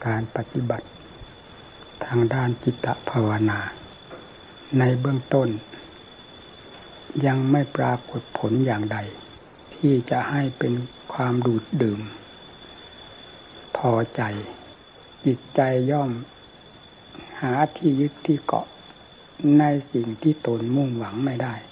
การปฏิบัติทางด้านจิตภาวนาในเบื้องต้นยังไม่ปรากฏผลอย่างใดที่จะให้เป็นความดูดดื่มพอใจจิตใจย่อมหาที่ยึดที่เกาะในสิ่งที่ตนมุ่งหวังไม่ได้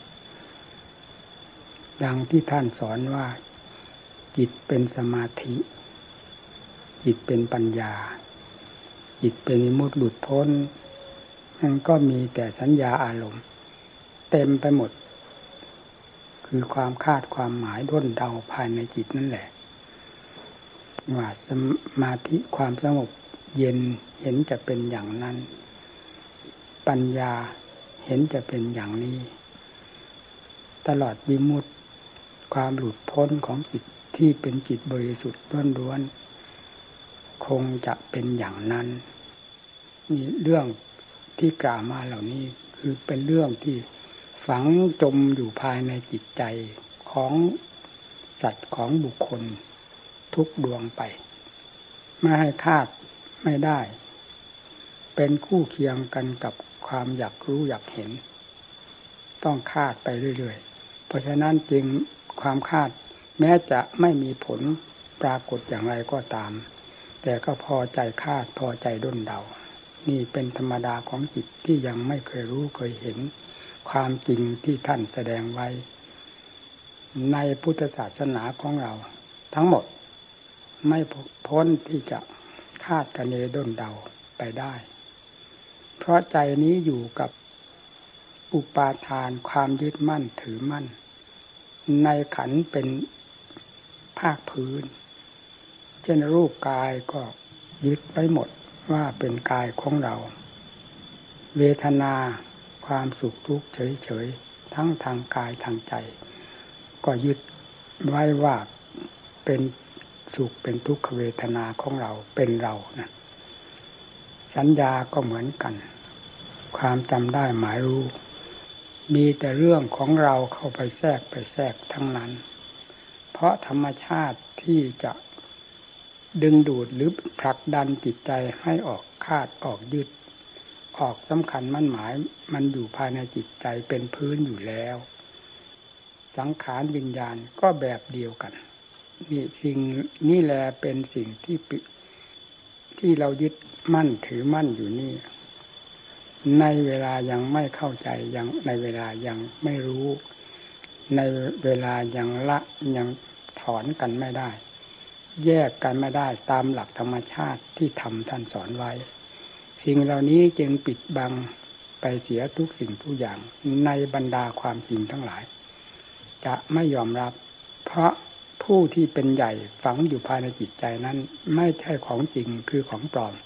ดังที่ท่านสอนว่าจิตเป็นสมาธิจิตเป็นปัญญาจิตเป็นวิมุตติหลุดพ้นมันก็มีแต่สัญญาอารมณ์เต็มไปหมดคือความคาดความหมายด้นเดาภายในจิตนั่นแหละว่าสมาธิความสงบเย็นเห็นจะเป็นอย่างนั้นปัญญาเห็นจะเป็นอย่างนี้ตลอดวิมุตติความหลุดพ้นของจิตที่เป็นจิตบริสุทธิ์ล้วนๆคงจะเป็นอย่างนั้นนี่เรื่องที่กล่าวมาเหล่านี้คือเป็นเรื่องที่ฝังจมอยู่ภายในจิตใจของสัตว์ของบุคคลทุกดวงไปไม่ให้คาดไม่ได้เป็นคู่เคียงกันกับความอยากรู้อยากเห็นต้องคาดไปเรื่อยๆเพราะฉะนั้นจึงความคาดแม้จะไม่มีผลปรากฏอย่างไรก็ตามแต่ก็พอใจคาดพอใจด้นเดานี่เป็นธรรมดาของจิตที่ยังไม่เคยรู้เคยเห็นความจริงที่ท่านแสดงไว้ในพุทธศาสนาของเราทั้งหมดไม่พ้นที่จะคาดคะเนด้นเดาไปได้เพราะใจนี้อยู่กับอุปาทานความยึดมั่นถือมั่นในขันธ์เป็นภาคพื้นเช่นรูปกายก็ยึดไปหมดว่าเป็นกายของเราเวทนาความสุขทุกข์เฉยๆทั้งทางกายทางใจก็ยึดไว้ว่าเป็นสุขเป็นทุกขเวทนาของเราเป็นเรานะสัญญาก็เหมือนกันความจำได้หมายรู้มีแต่เรื่องของเราเข้าไปแทรกทั้งนั้นเพราะธรรมชาติที่จะดึงดูดหรือผลักดันจิตใจให้ออกคาดออกยึดออกสำคัญมั่นหมายมันอยู่ภายในจิตใจเป็นพื้นอยู่แล้วสังขารวิญญาณก็แบบเดียวกันนี่สิ่งนี่แหละเป็นสิ่งที่เรายึดมั่นถือมั่นอยู่นี่ในเวลายังไม่เข้าใจยังในเวลายังไม่รู้ในเวลายังละยังถอนกันไม่ได้แยกกันไม่ได้ตามหลักธรรมชาติที่ธรรมท่านสอนไว้สิ่งเหล่านี้จึงปิดบังไปเสียทุกสิ่งทุกอย่างในบรรดาความจริงทั้งหลายจะไม่ยอมรับเพราะผู้ที่เป็นใหญ่ฝังอยู่ภายในจิตใจนั้นไม่ใช่ของจริงคือของปลอม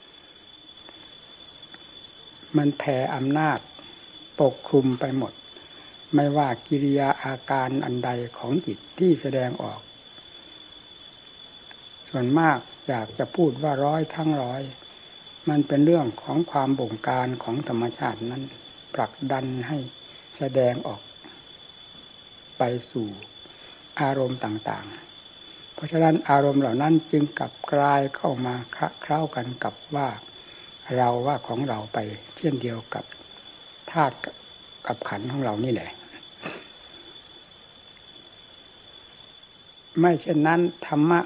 มันแผ่อำนาจปกคลุมไปหมดไม่ว่ากิริยาอาการอันใดของจิตที่แสดงออกส่วนมากอยากจะพูดว่าร้อยทั้งร้อยมันเป็นเรื่องของความบงการของธรรมชาตินั้นผลักดันให้แสดงออกไปสู่อารมณ์ต่างๆเพราะฉะนั้นอารมณ์เหล่านั้นจึงกลับกลายเข้ามาเคล้ากันกับว่าเราว่าของเราไปเช่นเดียวกับธาตุกับขันธ์ของเรานี่แหละไม่เช่นนั้นธรรมะ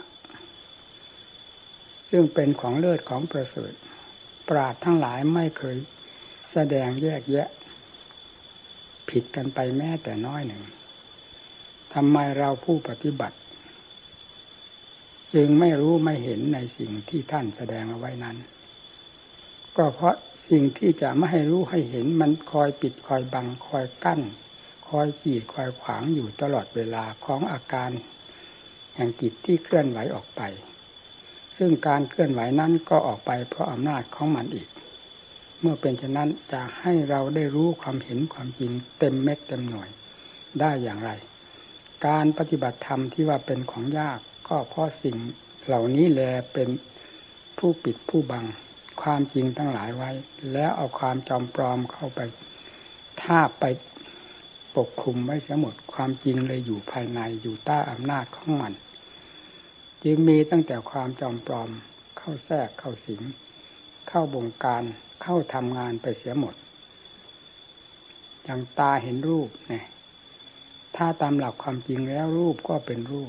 ซึ่งเป็นของเลิศของประเสริฐปราชญ์ทั้งหลายไม่เคยแสดงแยกแยะผิดกันไปแม้แต่น้อยหนึ่งทำไมเราผู้ปฏิบัติจึงไม่รู้ไม่เห็นในสิ่งที่ท่านแสดงเอาไว้นั้นก็เพราะสิ่งที่จะไม่ให้รู้ให้เห็นมันคอยปิดคอยบังคอยกั้นคอยกีดคอยขวางอยู่ตลอดเวลาของอาการแห่งจิตที่เคลื่อนไหวออกไปซึ่งการเคลื่อนไหวนั้นก็ออกไปเพราะอำนาจของมันอีกเมื่อเป็นเช่นนั้นจะให้เราได้รู้ความเห็นความจริงเต็มเม็ดเต็มหน่วยได้อย่างไรการปฏิบัติธรรมที่ว่าเป็นของยากก็เพราะสิ่งเหล่านี้แลเป็นผู้ปิดผู้บังความจริงทั้งหลายไว้แล้วเอาความจอมปลอมเข้าไปทาบไปปกคลุมไว้เสียหมดความจริงเลยอยู่ภายในอยู่ใต้อำนาจของมันจึงมีตั้งแต่ความจอมปลอมเข้เข้าแทรกเข้าสิงเข้าบงการเข้าทำงานไปเสียหมดอย่างตาเห็นรูปเนี่ยถ้าตามหลักความจริงแล้วรูปก็เป็นรูป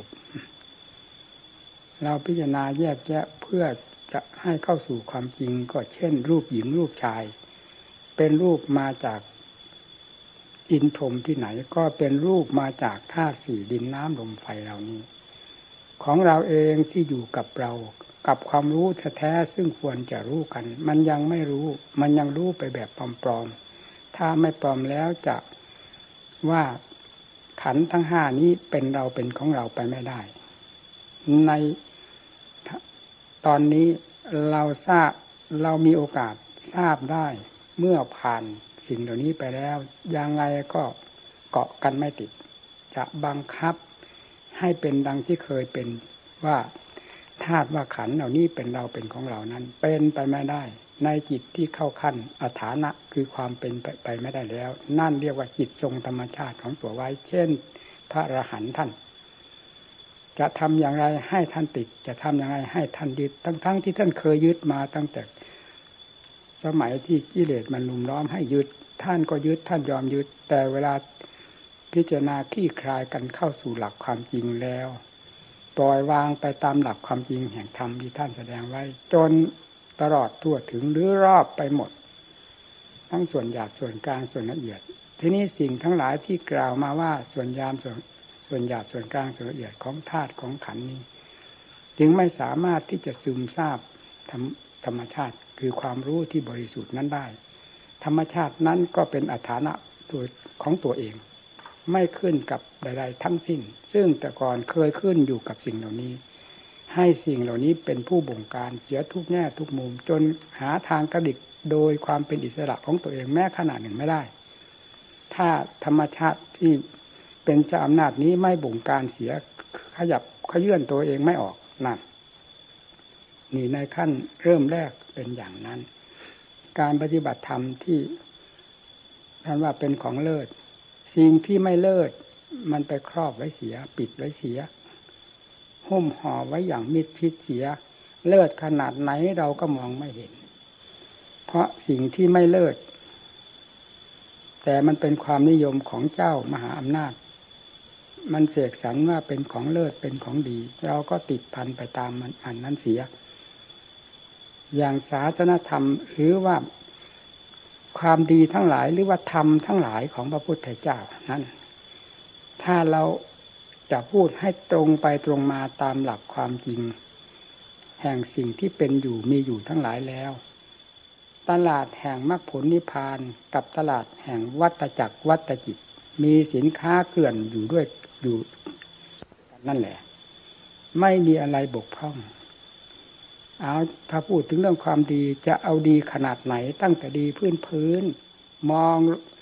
เราพิจารณาแยกแยะเพื่อจะให้เข้าสู่ความจริงก็เช่นรูปหญิงรูปชายเป็นรูปมาจากอินทมที่ไหนก็เป็นรูปมาจากธาตุสี่ดินน้ำลมไฟเหล่านี้ของเราเองที่อยู่กับเรากับความรู้แท้ๆซึ่งควรจะรู้กันมันยังไม่รู้มันยังรู้ไปแบบปลอมๆถ้าไม่ปลอมแล้วจะว่าขันธ์ทั้งห้านี้เป็นเราเป็นของเราไปไม่ได้ในตอนนี้เรามีโอกาสทราบได้เมื่อผ่านสิ่งเหล่านี้ไปแล้วยังไงก็เกาะกันไม่ติดจะบังคับให้เป็นดังที่เคยเป็นว่าธาตุว่าขันธ์เหล่านี้เป็นเราเป็นของเรานั้นเป็นไปไม่ได้ในจิตที่เข้าขั้นอฐานะคือความเป็นไปไม่ได้แล้วนั่นเรียกว่าจิตทรงธรรมชาติของตัวไว้เช่นพระอรหันต์ท่านจะทำอย่างไรให้ท่านติดจะทำอย่างไรให้ท่านยึดทั้งที่ท่านเคยยึดมาตั้งแต่สมัยที่กิเลสมันลุมล้อมให้ยึดท่านก็ยึดท่านยอมยึดแต่เวลาพิจารณาคลี่คลายกันเข้าสู่หลักความจริงแล้วปล่อยวางไปตามหลักความจริงแห่งธรรมที่ท่านแสดงไว้จนตลอดทั่วถึงหรือรอบไปหมดทั้งส่วนหยาบส่วนกลางส่วนละเอียดทีนี้สิ่งทั้งหลายที่กล่าวมาว่าส่วนหยาบส่วนกลางส่วนละเอียดของธาตุของขันธ์นี้จึงไม่สามารถที่จะซึมซาบธรรมชาติคือความรู้ที่บริสุทธิ์นั้นได้ธรรมชาตินั้นก็เป็นอฐานะตัวของตัวเองไม่ขึ้นกับใดๆทั้งสิ้นซึ่งแต่ก่อนเคยขึ้นอยู่กับสิ่งเหล่านี้ให้สิ่งเหล่านี้เป็นผู้บงการเสียทุกแง่ทุกมุมจนหาทางกระดิกโดยความเป็นอิสระของตัวเองแม้ขนาดหนึ่งไม่ได้ถ้าธรรมชาติที่เป็นเจ้าอำนาจนี้ไม่บงการเสียขยับขยื่นตัวเองไม่ออกนั่นนี่ในขั้นเริ่มแรกเป็นอย่างนั้นการปฏิบัติธรรมที่ท่านว่าเป็นของเลิศสิ่งที่ไม่เลิศมันไปครอบไว้เสียปิดไว้เสียหุ้มห่อไว้อย่างมิดชิดเสียเลิศขนาดไหนเราก็มองไม่เห็นเพราะสิ่งที่ไม่เลิศแต่มันเป็นความนิยมของเจ้ามหาอำนาจมันเสกสรรว่าเป็นของเลิศเป็นของดีเราก็ติดพันไปตามมันอันนั้นเสียอย่างศาสนธรรมหรือว่าความดีทั้งหลายหรือว่าธรรมทั้งหลายของพระพุทธเจ้านั้นถ้าเราจะพูดให้ตรงไปตรงมาตามหลักความจริงแห่งสิ่งที่เป็นอยู่มีอยู่ทั้งหลายแล้วตลาดแห่งมรรคผลนิพพานกับตลาดแห่งวัฏจักรวัฏจิตมีสินค้าเกลื่อนอยู่ด้วยอยู่นั่นแหละไม่มีอะไรบกพร่องเอาถ้าพูดถึงเรื่องความดีจะเอาดีขนาดไหนตั้งแต่ดีพื้นมอง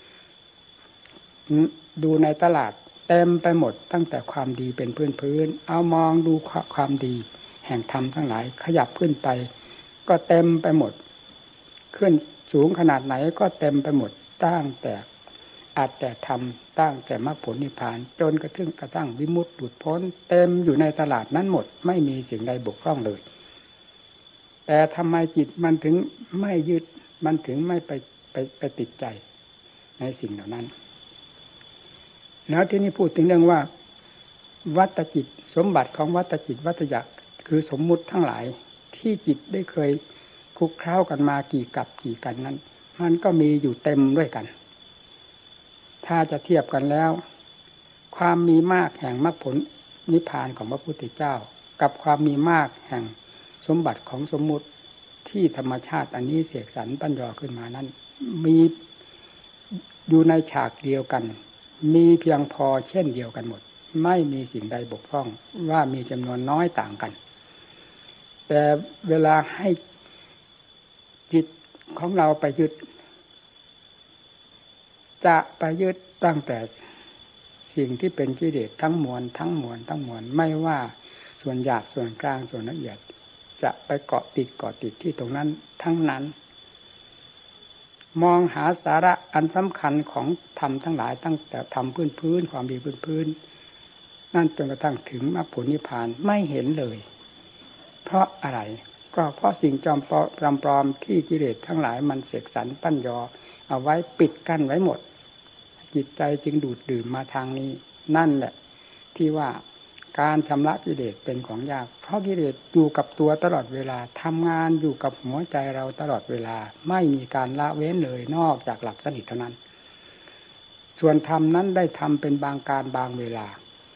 ดูในตลาดเต็มไปหมดตั้งแต่ความดีเป็นพื้นเอามองดูความดีแห่งธรรมทั้งหลายขยับขึ้นไปก็เต็มไปหมดขึ้นสูงขนาดไหนก็เต็มไปหมดตั้งแต่อาจแต่ทำตั้งแต่มรรคผลนิพพานจนกระทั่งวิมุตติหลุดพ้นเต็มอยู่ในตลาดนั้นหมดไม่มีสิ่งใดบกพร่องเลยแต่ทำไมจิตมันถึงไม่ยึดมันถึงไม่ไปติดใจในสิ่งเหล่านั้นแล้วที่นี่พูดถึงเรื่องว่าวัฏจิตสมบัติของวัฏจิตวัฏจักรคือสมมุติทั้งหลายที่จิตได้เคยคลุกเคล้ากันมากี่กับกี่กันนั้นมันก็มีอยู่เต็มด้วยกันถ้าจะเทียบกันแล้วความมีมากแห่งมรรคผลนิพพานของพระพุทธเจ้ากับความมีมากแห่งสมบัติของสมมุติที่ธรรมชาติอันนี้เสกสรรปั้นยอขึ้นมานั้นมีอยู่ในฉากเดียวกันมีเพียงพอเช่นเดียวกันหมดไม่มีสิ่งใดบกพร่องว่ามีจำนวนน้อยต่างกันแต่เวลาให้จิตของเราไปยึดจะไปยึดตั้งแต่สิ่งที่เป็นกิเลสทั้งมวลไม่ว่าส่วนหยาบส่วนกลางส่วนละเอียดจะไปเกาะติดที่ตรงนั้นทั้งนั้นมองหาสาระอันสำคัญของธรรมทั้งหลายตั้งแต่ธรรมพื้นความดีพื้นนั่นจนกระทั่งถึงมรรคผลนิพพานไม่เห็นเลยเพราะอะไรก็เพราะสิ่งปลอมที่กิเลสทั้งหลายมันเสกสรรปั้นยอเอาไว้ปิดกั้นไว้หมดจิตใจจึงดูดดื่มมาทางนี้นั่นแหละที่ว่าการชำระกิเลสเป็นของยากเพราะกิเลสอยู่กับตัวตลอดเวลาทำงานอยู่กับหัวใจเราตลอดเวลาไม่มีการละเว้นเลยนอกจากหลับสนิทเท่านั้นส่วนธรรมนั้นได้ทำเป็นบางการบางเวลา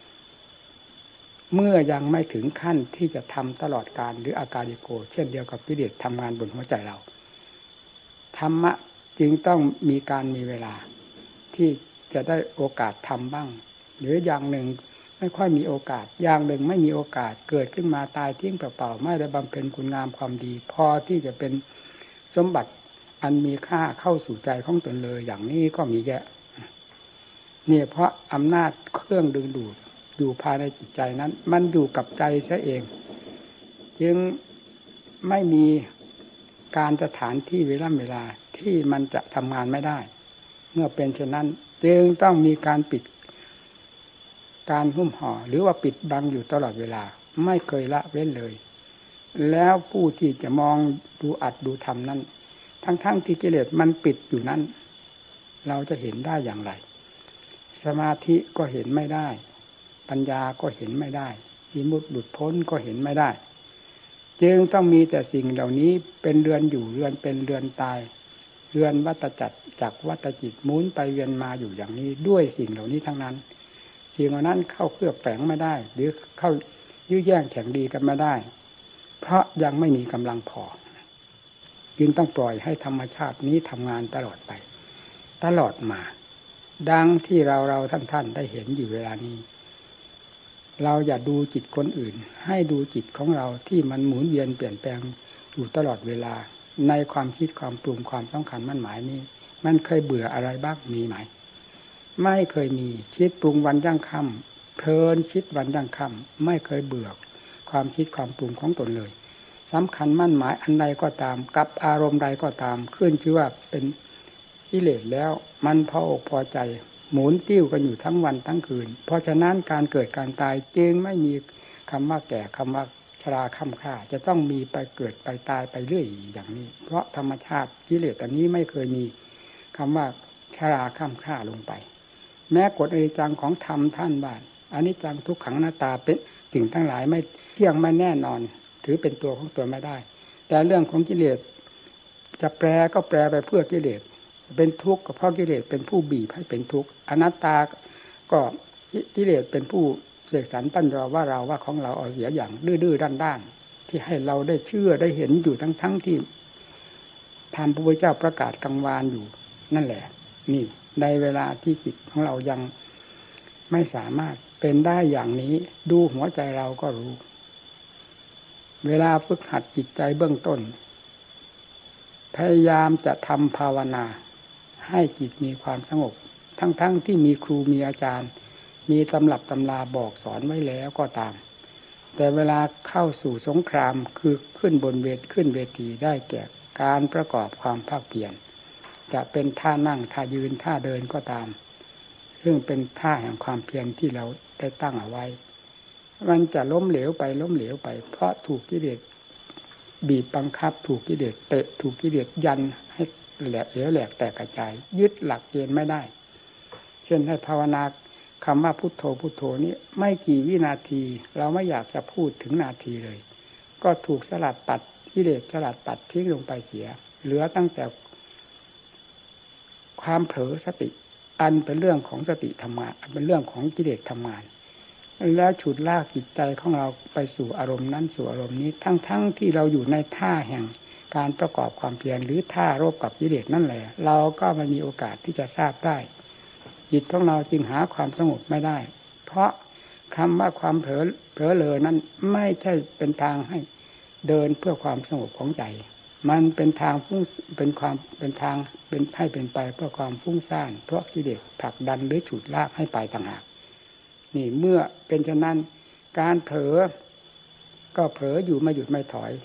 เมื่อยังไม่ถึงขั้นที่จะทำตลอดการหรืออาการิโกเช่นเดียวกับกิเลสทำงานบนหัวใจเราธรรมะจึงต้องมีการมีเวลาที่จะได้โอกาสทำบ้างหรืออย่างหนึ่งไม่ค่อยมีโอกาสอย่างหนึ่งไม่มีโอกาสเกิดขึ้นมาตายทิ้งเปล่าๆไม่ได้บำเพ็ญคุณงามความดีพอที่จะเป็นสมบัติอันมีค่าเข้าสู่ใจของตนเลยอย่างนี้ก็มีแยะเนี่ยเพราะอำนาจเครื่องดึงดูดอยู่ภายในจิตใจนั้นมันอยู่กับใจซะเองจึงไม่มีการสถานที่เวลาที่มันจะทำงานไม่ได้เมื่อเป็นเช่นนั้นจึงต้องมีการปิดการหุ้มห่อหรือว่าปิดบังอยู่ตลอดเวลาไม่เคยละเว้นเลยแล้วผู้ที่จะมองดูอัดดูทำนั้นทั้งที่กิเลสมันปิดอยู่นั้นเราจะเห็นได้อย่างไรสมาธิก็เห็นไม่ได้ปัญญาก็เห็นไม่ได้วิมุตติหลุดพ้นก็เห็นไม่ได้จึงต้องมีแต่สิ่งเหล่านี้เป็นเรือนอยู่เรือนเป็นเรือนตายเรือนวัฏจักรจากวัฏจิตหมุนไปเวียนมาอยู่อย่างนี้ด้วยสิ่งเหล่านี้ทั้งนั้นสิ่งเหล่านั้นเข้าเคลือบแฝงไม่ได้หรือเข้ายื้อแย่งแข่งดีกันไม่ได้เพราะยังไม่มีกำลังพอจึงต้องปล่อยให้ธรรมชาตินี้ทำงานตลอดไปตลอดมาดังที่เราท่านได้เห็นอยู่เวลานี้เราอย่าดูจิตคนอื่นให้ดูจิตของเราที่มันหมุนเวียนเปลี่ยนแปลงอยู่ตลอดเวลาในความคิดความปรุงความต้องการมั่นหมายนี้มันเคยเบื่ออะไรบ้างมีไหมไม่เคยมีคิดปรุงวันยั่งค่ำเพลินคิดวันยั่งค่ำไม่เคยเบื่อความคิดความปรุงของตนเลยสำคัญมั่นหมายอันใดก็ตามกับอารมณ์ใดก็ตามขึ้นชื่อว่าเป็นกิเลสแล้วมันพออกพอใจหมุนติ้วกันอยู่ทั้งวันทั้งคืนเพราะฉะนั้นการเกิดการตายจึงไม่มีคำว่าแก่คำว่าชราค่ำค่าจะต้องมีไปเกิดไปตายไปเรื่อยอย่างนี้เพราะธรรมชาติกิเลสอันนี้ไม่เคยมีคำว่าชราค่ำค่าลงไปแม้กฎอนิจจังของธรรมท่านบ้านอนิจจังทุกขังอนัตตาเป็นสิ่งทั้งหลายไม่เที่ยงไม่แน่นอนถือเป็นตัวของตัวไม่ได้แต่เรื่องของกิเลสจะแปลก็แปลไปเพื่อกิเลสเป็นทุกข์ก็เพราะกิเลสเป็นผู้บีบให้เป็นทุกข์อนัตตาก็กิเลสเป็นผู้เสกสรรปั้นยอว่าเราว่าของเราเอาเสียอย่างดื้อๆด้านๆที่ให้เราได้เชื่อได้เห็นอยู่ทั้งที่ธรรมพระพุทธเจ้าประกาศกังวานอยู่นั่นแหละนี่ในเวลาที่จิตของเรายังไม่สามารถเป็นได้อย่างนี้ดูหัวใจเราก็รู้เวลาฝึกหัดจิตใจเบื้องต้นพยายามจะทำภาวนาให้จิตมีความสงบทั้งที่มีครูมีอาจารย์มีตำรับตำราบอกสอนไว้แล้วก็ตามแต่เวลาเข้าสู่สงครามคือขึ้นเวทีได้แก่การประกอบความภาคเพียรจะเป็นท่านั่งท่ายืนท่าเดินก็ตามซึ่งเป็นท่าแห่งความเพียรที่เราได้ตั้งเอาไว้มันจะล้มเหลวไปเพราะถูกกิเลสบีบบังคับถูกกิเลสเตะถูกกิเลสยันให้แหลกแตกกระจายยึดหลักเกณฑ์ไม่ได้เช่นให้ภาวนาคำว่าพุทโธพุทโธนี้ไม่กี่วินาทีเราไม่อยากจะพูดถึงนาทีเลยก็ถูกสลัดตัดกิเลสสลัดตัดทิ้งลงไปเสียเหลือตั้งแต่ความเผลอสติอันเป็นเรื่องของสติธรรมะเป็นเรื่องของกิเลสทำงานแล้วฉุดลากจิตใจของเราไปสู่อารมณ์นั้นสู่อารมณ์นี้ทั้งที่เราอยู่ในท่าแห่งการประกอบความเพียรหรือท่ารบกับกิเลสนั่นแหละเราก็ไม่มีโอกาสที่จะทราบได้จิตของเราจึงหาความสงบไม่ได้เพราะคำว่าความเผลอเลอนั้นไม่ใช่เป็นทางให้เดินเพื่อความสงบของใจมันเป็นทางเป็นทางเป็นให้เป็นไปเพื่อความฟุ้งซ่านเพราะกิเลสผลักดันหรือฉุดลากให้ไปต่างหากนี่เมื่อเป็นฉะนั้นการเผลอก็เผลออยู่ไม่หยุดไม่ถอย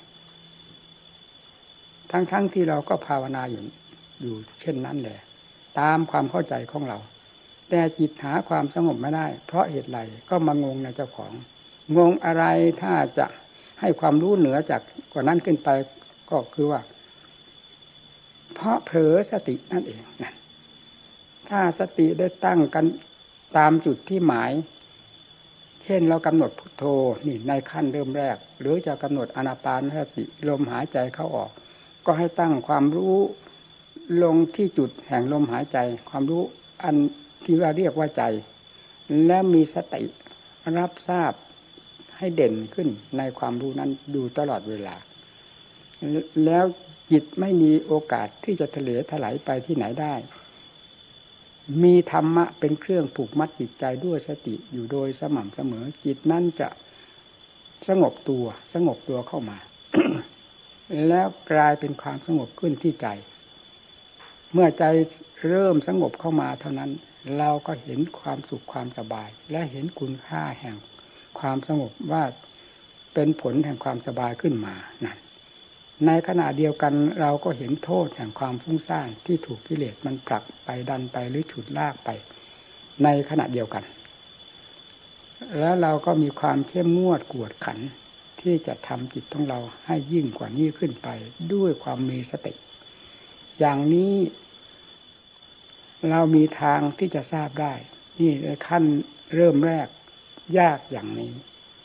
ทั้งที่เราก็ภาวนาอยู่เช่นนั้นแหละตามความเข้าใจของเราแต่จิตหาความสงบไม่ได้เพราะเหตุไรก็มางงในเจ้าของงงอะไรถ้าจะให้ความรู้เหนือจากกว่านั้นขึ้นไปก็คือว่าเพราะเผลอสตินั่นเองนะถ้าสติได้ตั้งกันตามจุดที่หมายเช่นเรากำหนดพุทโธนี่ในขั้นเริ่มแรกหรือจะกำหนดอานาปานสติลมหายใจเข้าออกก็ให้ตั้งความรู้ลงที่จุดแห่งลมหายใจความรู้อันที่ว่าเรียกว่าใจและมีสติรับทราบให้เด่นขึ้นในความรู้นั้นดูตลอดเวลาแล้วจิตไม่มีโอกาสที่จะทะเลถลายไปที่ไหนได้มีธรรมะเป็นเครื่องผูกมัดจิตใจด้วยสติอยู่โดยสม่ำเสมอจิตนั้นจะสงบตัวเข้ามา แล้วกลายเป็นความสงบขึ้นที่ใจเมื่อใจเริ่มสงบเข้ามาเท่านั้นเราก็เห็นความสุขความสบายและเห็นคุณค่าแห่งความสงบว่าเป็นผลแห่งความสบายขึ้นมานั่นในขณะเดียวกันเราก็เห็นโทษแห่งความฟุ้งซ่านที่ถูกกิเลสมันผลักไปดันไปหรือฉุดลากไปในขณะเดียวกันแล้วเราก็มีความเข้มงวดกวดขันที่จะทำจิตของเราให้ยิ่งกว่านี้ขึ้นไปด้วยความมีสติอย่างนี้เรามีทางที่จะทราบได้นี่ในขั้นเริ่มแรกยากอย่างนี้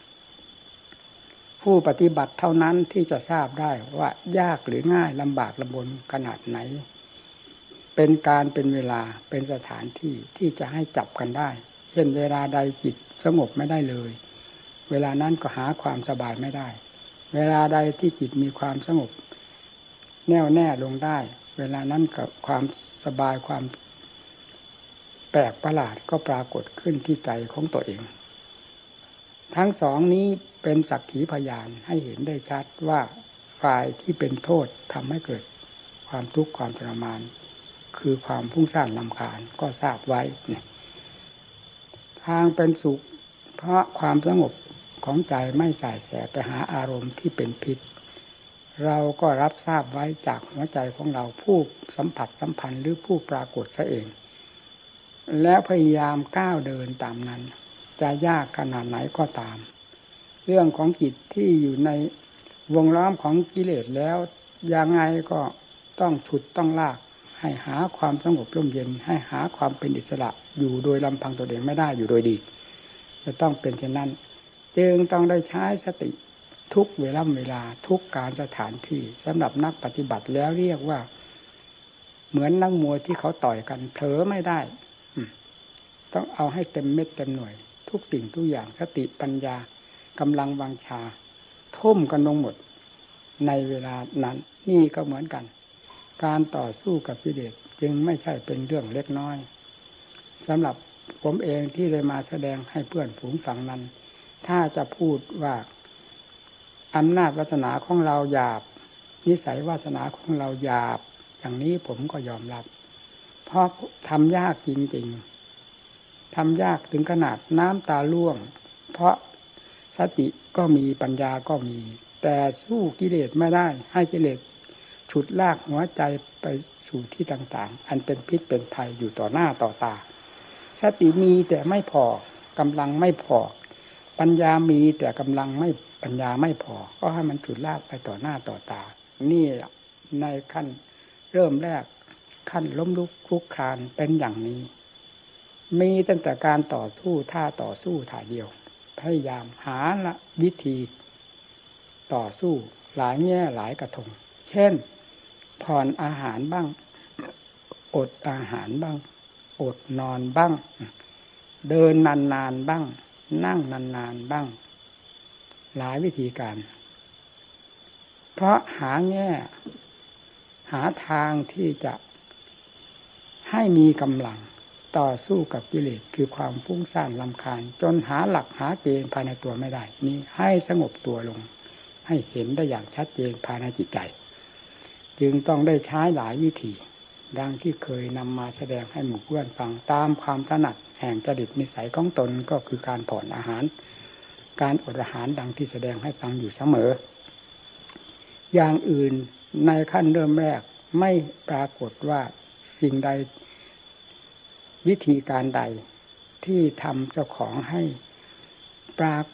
ผู้ปฏิบัติเท่านั้นที่จะทราบได้ว่ายากหรือง่ายลำบากลำบนขนาดไหนเป็นการเป็นเวลาเป็นสถานที่ที่จะให้จับกันได้เช่นเวลาใดจิตสงบไม่ได้เลยเวลานั้นก็หาความสบายไม่ได้เวลาใดที่จิตมีความสงบแน่วแน่ลงได้เวลานั้นกับความสบายความแปลกประหลาดก็ปรากฏขึ้นที่ใจของตัวเองทั้งสองนี้เป็นสักขีพยานให้เห็นได้ชัดว่าฝ่ายที่เป็นโทษทำให้เกิดความทุกข์ความทรมานคือความฟุ้งซ่านรำคาญก็ทราบไว้เนี่ยทางเป็นสุขเพราะความสงบของใจไม่ส่ายแสไปหาอารมณ์ที่เป็นพิษเราก็รับทราบไว้จากหัวใจของเราผู้สัมผัสสัมพันธ์หรือผู้ปรากฏซะเองแล้วพยายามก้าวเดินตามนั้นจะยากขนาดไหนก็ตามเรื่องของจิตที่อยู่ในวงล้อมของกิเลสแล้วยังไงก็ต้องฉุดต้องลากให้หาความสงบร่มเย็นให้หาความเป็นอิสระอยู่โดยลำพังตัวเองไม่ได้อยู่โดยดีจะต้องเป็นเช่นนั้นจึงต้องได้ใช้สติทุกเวลาทุกการสถานที่สำหรับนักปฏิบัติแล้วเรียกว่าเหมือนนักมวยที่เขาต่อยกันเผลอไม่ได้ต้องเอาให้เต็มเม็ดเต็มหน่วยทุกสิ่งทุกอย่างสติปัญญากำลังวังชาทุ่มกันลงหมดในเวลานั้นนี่ก็เหมือนกันการต่อสู้กับกิเลสจึงไม่ใช่เป็นเรื่องเล็กน้อยสำหรับผมเองที่ได้มาแสดงให้เพื่อนฝูงฟังนั้นถ้าจะพูดว่าอำนาจวาสนาของเราหยาบนิสัยวาสนาของเราหยาบอย่างนี้ผมก็ยอมรับเพราะทำยากจริงๆทำยากถึงขนาดน้ำตาร่วงเพราะสติก็มีปัญญาก็มีแต่สู้กิเลสไม่ได้ให้กิเลสฉุดลากหัวใจไปสู่ที่ต่างๆอันเป็นพิษเป็นภัยอยู่ต่อหน้าต่อตาสติมีแต่ไม่พอกำลังไม่พอปัญญามีแต่กำลังไม่ปัญญาไม่พอก็ให้มันฉุดลากไปต่อหน้าต่อตานี่ในขั้นเริ่มแรกขั้นล้มลุกคลุกคลานเป็นอย่างนี้มีตั้งแต่การต่อสู้ท่าต่อสู้ท่าเดียวพยายามหาละวิธีต่อสู้หลายแง่หลายกระทงเช่นผ่อนอาหารบ้างอดอาหารบ้างอดนอนบ้างเดินนานๆบ้างนั่งนานๆบ้างหลายวิธีการเพราะหาแง่หาทางที่จะให้มีกำลังต่อสู้กับกิเลสคือความฟุ้งซ่านรำคาญจนหาหลักหาเกณฑ์ภายในตัวไม่ได้นี้ให้สงบตัวลงให้เห็นได้อย่างชัดเจนภายในจิตใจจึงต้องได้ใช้หลายวิธีดังที่เคยนำมาแสดงให้หมู่เพื่อนฟังตามความถนัดแห่งจริตนิสัยของตนก็คือการผ่อนอาหารการอดอาหารดังที่แสดงให้ฟังอยู่เสมออย่างอื่นในขั้นเริ่มแรกไม่ปรากฏว่าสิ่งใดวิธีการใดที่ทำเจ้าของให้ปรากฏ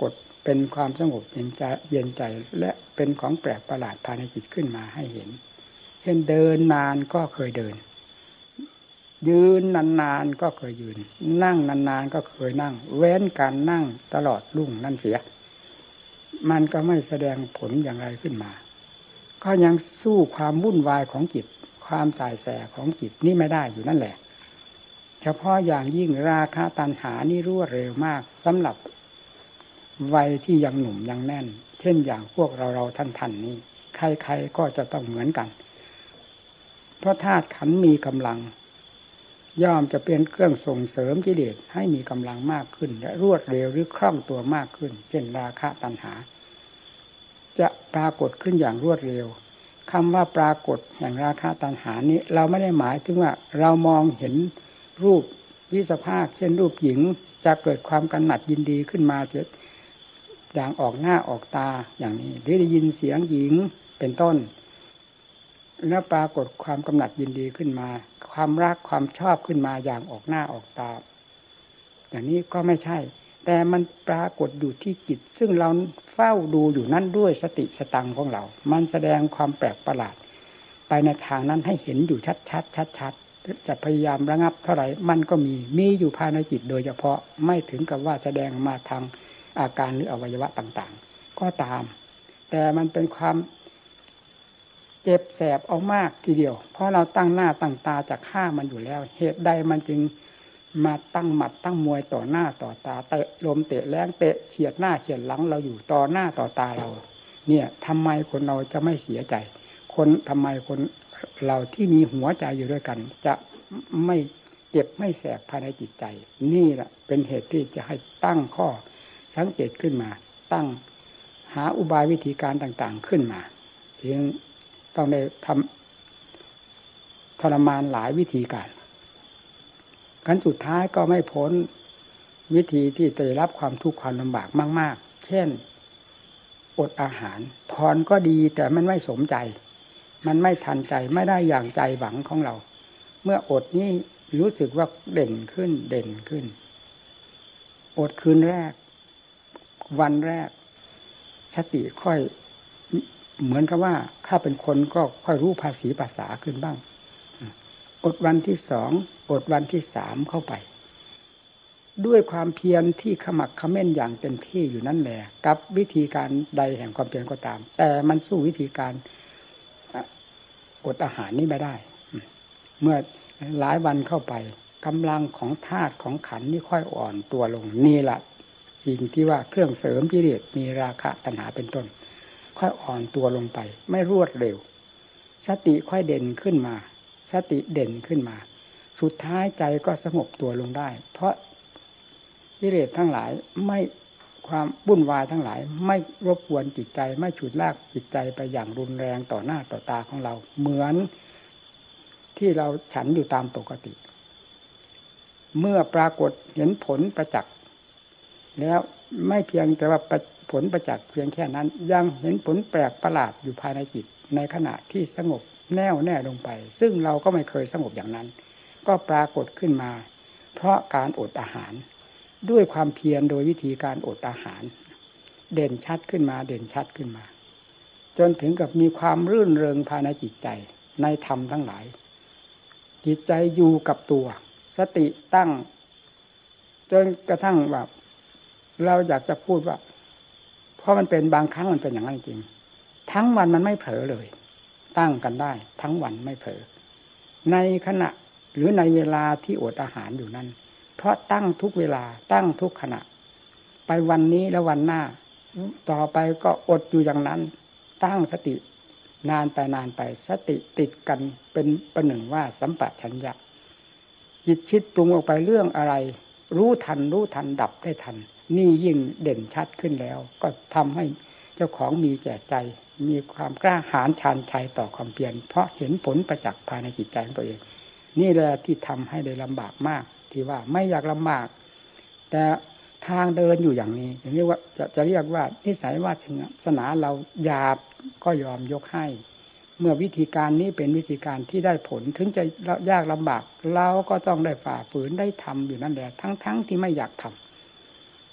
เป็นความสงบเย็นใจและเป็นของแปลกประหลาดภายในจิตขึ้นมาให้เห็นเช่นเดินนานก็เคยเดินยืนนานๆก็เคยยืนนั่งนานๆก็เคยนั่งเว้นการนั่งตลอดรุ่งนั่นเสียมันก็ไม่แสดงผลอย่างไรขึ้นมาก็ยังสู้ความวุ่นวายของจิตความสายแสของจิตนี่ไม่ได้อยู่นั่นแหละเฉพาะอย่างยิ่งราคะตัณหานี่รวดเร็วมากสำหรับวัยที่ยังหนุ่มยังแน่นเช่นอย่างพวกเราท่านนี้ใครๆก็จะต้องเหมือนกันเพราะธาตุขันธ์มีกำลังย่อมจะเป็นเครื่องส่งเสริมกิเลสให้มีกำลังมากขึ้นและรวดเร็วหรือคล่องตัวมากขึ้นเช่นราคะตัณหาจะปรากฏขึ้นอย่างรวดเร็วคำว่าปรากฏแห่งราคะตัณหานี้เราไม่ได้หมายถึงว่าเรามองเห็นรูปวิสภาคเช่นรูปหญิงจะเกิดความกำหนัดยินดีขึ้นมาเจ็ดอย่างออกหน้าออกตาอย่างนี้หรือได้ยินเสียงหญิงเป็นต้นแล้วปรากฏความกำหนัดยินดีขึ้นมาความรักความชอบขึ้นมาอย่างออกหน้าออกตาอย่างนี้ก็ไม่ใช่แต่มันปรากฏอยู่ที่จิตซึ่งเราเฝ้าดูอยู่นั่นด้วยสติสตังของเรามันแสดงความแปลกประหลาดไปในทางนั้นให้เห็นอยู่ชัดจะพยายามระงับเท่าไหร่มันก็มีอยู่ภายในจิตโดยเฉพาะไม่ถึงกับว่าแสดงมาทางอาการหรืออวัยวะต่างๆก็ตามแต่มันเป็นความเจ็บแสบเอามากทีเดียวเพราะเราตั้งหน้าตั้งตาจะฆ่ามันอยู่แล้วเหตุใดมันจึงมาตั้งหมัดตั้งมวยต่อหน้าต่อตาเตะลมเตะแรงเตะเฉียดหน้าเฉียดหลังเราอยู่ต่อหน้าต่อตาเราเนี่ยทำไมคนเราจะไม่เสียใจทำไมคนเราที่มีหัวใจอยู่ด้วยกันจะไม่เจ็บไม่แสบภายในจิตใจนี่แหละเป็นเหตุที่จะให้ตั้งข้อสังเกตขึ้นมาตั้งหาอุบายวิธีการต่างๆขึ้นมาจึงต้องได้ทำทรมานหลายวิธีการขั้นสุดท้ายก็ไม่พ้นวิธีที่จะได้รับความทุกข์ความลำบากมากๆเช่นอดอาหารทอนก็ดีแต่มันไม่สมใจมันไม่ทันใจไม่ได้อย่างใจหวังของเราเมื่ออดนี้รู้สึกว่าเด่นขึ้นอดคืนแรกวันแรกสติค่อยเหมือนกับว่าถ้าเป็นคนก็ค่อยรู้ภาษีภาษาขึ้นบ้างอดวันที่สองอดวันที่สามเข้าไปด้วยความเพียรที่ขมักเขม้นอย่างเต็มที่อยู่นั่นแหละกับวิธีการใดแห่งความเพียรก็ตามแต่มันสู้วิธีการอดอาหารนี่ไม่ได้เมื่อหลายวันเข้าไปกำลังของธาตุของขันธ์นี่ค่อยอ่อนตัวลงนี่แหละสิ่งที่ว่าเครื่องเสริมกิเลสมีราคะตัณหาเป็นต้นค่อยอ่อนตัวลงไปไม่รวดเร็วสติค่อยเด่นขึ้นมาสติเด่นขึ้นมาสุดท้ายใจก็สงบตัวลงได้เพราะกิเลสทั้งหลายไม่ความวุ่นวายทั้งหลายไม่รบกวนจิตใจไม่ฉุดลากจิตใจไปอย่างรุนแรงต่อหน้าต่อตาของเราเหมือนที่เราฉันอยู่ตามปกติเมื่อปรากฏเห็นผลประจักษ์แล้วไม่เพียงแต่ว่าผลประจักษ์เพียงแค่นั้นยังเห็นผลแปลกประหลาดอยู่ภายในจิตในขณะที่สงบแน่วแน่ลงไปซึ่งเราก็ไม่เคยสงบอย่างนั้นก็ปรากฏขึ้นมาเพราะการอดอาหารด้วยความเพียรโดยวิธีการอดอาหารเด่นชัดขึ้นมาจนถึงกับมีความรื่นเริงภายในจิตใจในธรรมทั้งหลายจิตใจอยู่กับตัวสติตั้งจนกระทั่งแบบเราอยากจะพูดว่าเพราะมันเป็นบางครั้งมันเป็นอย่างนั้นจริงทั้งวันมันไม่เผลอเลยตั้งกันได้ทั้งวันไม่เผลอในขณะหรือในเวลาที่อดอาหารอยู่นั้นเพราะตั้งทุกเวลาตั้งทุกขณะไปวันนี้แล้ววันหน้าต่อไปก็อดอยู่อย่างนั้นตั้งสตินานไปสติติดกันเป็นประหนึ่งว่าสัมปชัญญะจิตคิดปรุงออกไปเรื่องอะไรรู้ทันดับได้ทันนี่ยิ่งเด่นชัดขึ้นแล้วก็ทำให้เจ้าของมีแก่ใจมีความกล้าหาญชาญชัยต่อความเพียรเพราะเห็นผลประจักษ์ภายในจิตใจของตัวเองนี่แหละที่ทำให้ได้ลำบากมากที่ว่าไม่อยากลำบากแต่ทางเดินอยู่อย่างนี้อย่างนี้ว่าจะเรียกว่านิสัยวาสนาเราหยาบก็ยอมยกให้เมื่อวิธีการนี้เป็นวิธีการที่ได้ผลถึงจะยากลำบากเราก็ต้องได้ฝ่าฝืนได้ทำอยู่นั่นแหละทั้งที่ไม่อยากทำ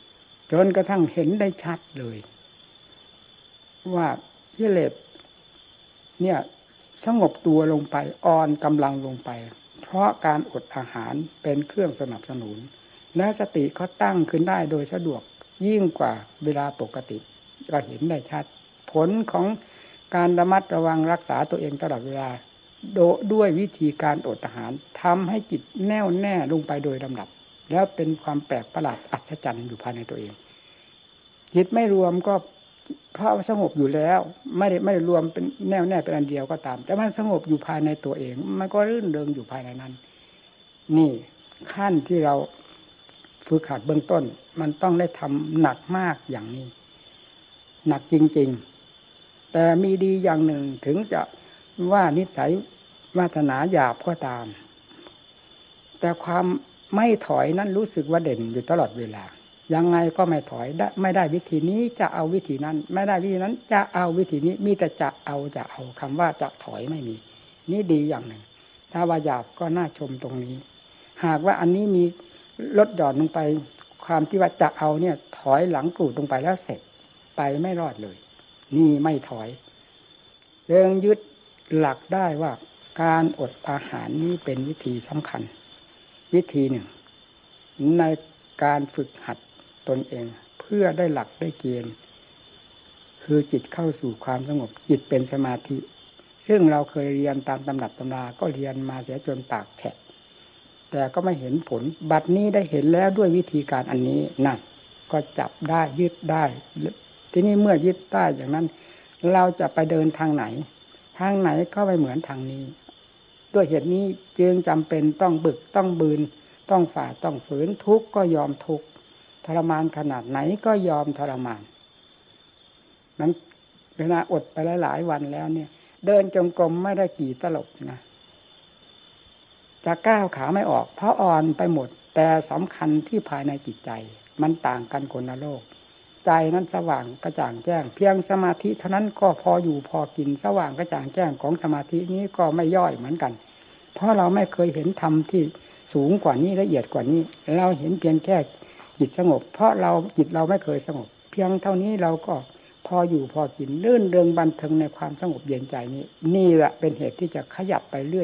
จนกระทั่งเห็นได้ชัดเลยว่ากิเลสเนี่ยสงบตัวลงไปอ่อนกำลังลงไปเพราะการอดอาหารเป็นเครื่องสนับสนุนและสติเขาตั้งขึ้นได้โดยสะดวกยิ่งกว่าเวลาปกติก็เห็นได้ชัดผลของการระมัดระวังรักษาตัวเองตลอดเวลาด้วยวิธีการอดอาหารทำให้จิตแน่วแน่ลงไปโดยลำดับแล้วเป็นความแปลกประหลาดอัศจรรย์อยู่ภายในตัวเองจิตไม่รวมก็เพราะสงบอยู่แล้วไม่ได้รวมเป็นแน่วแน่เป็นอันเดียวก็ตามแต่มันสงบอยู่ภายในตัวเองมันก็รื่นเริงอยู่ภายในนั้นนี่ขั้นที่เราฝึกหัดเบื้องต้นมันต้องได้ทำหนักมากอย่างนี้หนักจริงๆแต่มีดีอย่างหนึ่งถึงจะว่านิสัยวาสนาหยาบก็ตามแต่ความไม่ถอยนั้นรู้สึกว่าเด่นอยู่ตลอดเวลายังไงก็ไม่ถอยได้ไม่ได้วิธีนี้จะเอาวิธีนั้นไม่ได้วิธีนั้นจะเอาวิธีนี้มีแต่จะเอาคำว่าจะถอยไม่มีนี่ดีอย่างหนึ่งถ้าว่าหยาบก็น่าชมตรงนี้หากว่าอันนี้มีลดหย่อนลงไปความที่ว่าจะเอาเนี่ยถอยหลังกรูดลงไปแล้วเสร็จไปไม่รอดเลยนี่ไม่ถอยเรื่องยึดหลักได้ว่าการอดอาหารนี้เป็นวิธีสำคัญวิธีหนึ่งในการฝึกหัดตนเองเพื่อได้หลักได้เกณฑ์คือจิตเข้าสู่ความสงบจิตเป็นสมาธิซึ่งเราเคยเรียนตามตำรับตำราก็เรียนมาเสียจนปากแฉะแต่ก็ไม่เห็นผลบัดนี้ได้เห็นแล้วด้วยวิธีการอันนี้นั่นก็จับได้ยึดได้ทีนี้เมื่อยึดได้อย่างนั้นเราจะไปเดินทางไหนก็ไม่เหมือนทางนี้ด้วยเหตุนี้จึงจำเป็นต้องบึกต้องบืนต้องฝ่าต้องฝืนทุกข์ก็ยอมทุกข์ทรมานขนาดไหนก็ยอมทรมานนั้นเวลาอดไปหลายวันแล้วเนี่ยเดินจงกรมไม่ได้กี่ตลบนะจะก้าวขาไม่ออกเพราะอ่อนไปหมดแต่สำคัญที่ภายในจิตใจมันต่างกันคนละโลกใจนั้นสว่างกระจ่างแจ้งเพียงสมาธิเท่านั้นก็พออยู่พอกินสว่างกระจ่างแจ้งของสมาธินี้ก็ไม่ย่อยเหมือนกันเพราะเราไม่เคยเห็นธรรมที่สูงกว่านี้ละเอียดกว่านี้เราเห็นเพียงแค่จิตสงบเพราะจิตเราไม่เคยสงบเพียงเท่านี้เราก็พออยู่พอกินลื่นเริงบันเทิงในความสงบเย็นใจนี้นี่แหละเป็นเหตุที่จะขยับไปเรื่อย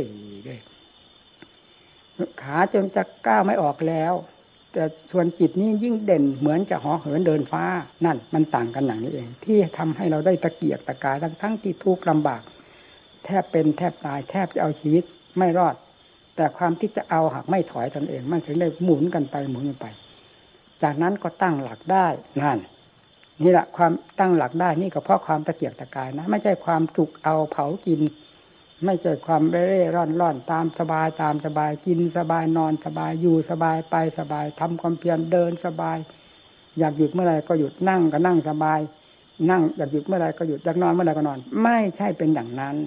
ขาจนจะก้าวไม่ออกแล้วแต่ส่วนจิตนี้ยิ่งเด่นเหมือนจะเหาะเหินเดินฟ้านั่นมันต่างกันอย่างนี้เองที่ทำให้เราได้ตะเกียกตะกายทั้งที่ทุกข์ลำบากแทบเป็นแทบตายแทบจะเอาชีวิตไม่รอดแต่ความที่จะเอาหากไม่ถอยตนเองมันถึงได้หมุนกันไปหมุนกันไปจากนั้นก็ตั้งหลักได้นั่นนี่แหละความตั้งหลักได้นี่ก็เพราะความตะเกียกตะกายนะไม่ใช่ความจุกเอาเผากินไม่ใช่ความเร่ร่อนตามสบายกินสบายนอนสบายอยู่สบายไปสบายทำความเพียรเดินสบายอยากหยุดเมื่อไรก็หยุดนั่งก็นั่งสบายนั่งอยากหยุดเมื่อไรก็หยุดอยากนอนเมื่อไรก็นอนไม่ใช่เป็นอย่างนั้น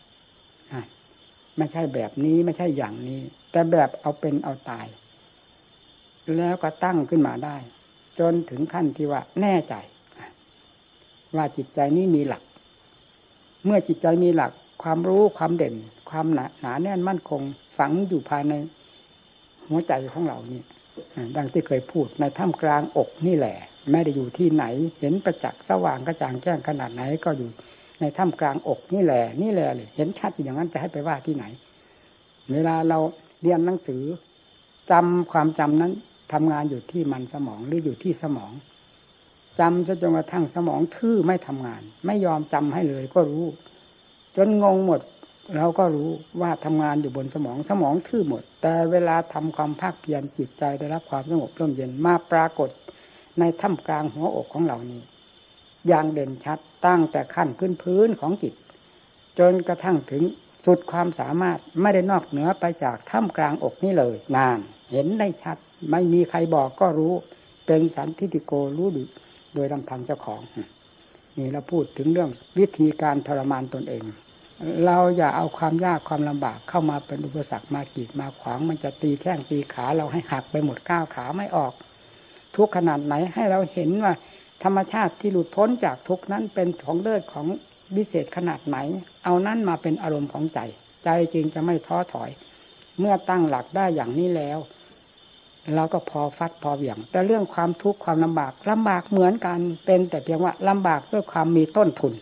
ไม่ใช่แบบนี้ไม่ใช่อย่างนี้แต่แบบเอาเป็นเอาตายแล้วก็ตั้งขึ้นมาได้จนถึงขั้นที่ว่าแน่ใจว่าจิตใจนี้มีหลักเมื่อจิตใจมีหลักความรู้ความเด่นความหนาแน่นมั่นคงฝังอยู่ภายในหัวใจของเรานี่ดังที่เคยพูดในท่ามกลางอกนี่แหละไม่ได้อยู่ที่ไหนเห็นประจักษ์สว่างกระจ่างแจ้งขนาดไหนก็อยู่ในท่ามกลางอกนี่แหละเลยเห็นชัดอย่างนั้นจะให้ไปว่าที่ไหนเวลาเราเรียนหนังสือจำความจำนั้นทำงานอยู่ที่มันสมองหรืออยู่ที่สมองจำจนกระทั่งสมองทื่อไม่ทำงานไม่ยอมจำให้เลยก็รู้จนงงหมดเราก็รู้ว่าทำงานอยู่บนสมองทื่อหมดแต่เวลาทำความภาคเพียรจิตใจได้รับความสงบร่มเย็นมาปรากฏในท่ามกลางหัวอกของเรานี้อย่างเด่นชัดตั้งแต่ขั้นพื้นของจิตจนกระทั่งถึงสุดความสามารถไม่ได้นอกเหนือไปจากท่ามกลางอกนี้เลยนานเห็นได้ชัดไม่มีใครบอกก็รู้เป็นสันทิฏฐิโกรู้โดยลำพังเจ้าของนี่เราพูดถึงเรื่องวิธีการทรมานตนเองเราอย่าเอาความยากความลำบากเข้ามาเป็นอุปสรรคมากีดมาขวางมันจะตีแข้งตีขาเราให้หักไปหมดก้าวขาไม่ออกทุกขนาดไหนให้เราเห็นว่าธรรมชาติที่หลุดพ้นจากทุกนั้นเป็นของเลิศของวิเศษขนาดไหนเอานั้นมาเป็นอารมณ์ของใจจึงจะไม่ท้อถอยเมื่อตั้งหลักได้อย่างนี้แล้วเราก็พอฟัดพอเหวี่ยงแต่เรื่องความทุกข์ความลำบากเหมือนกันเป็นแต่เพียงว่าลำบากด้วยความมีต้นทุน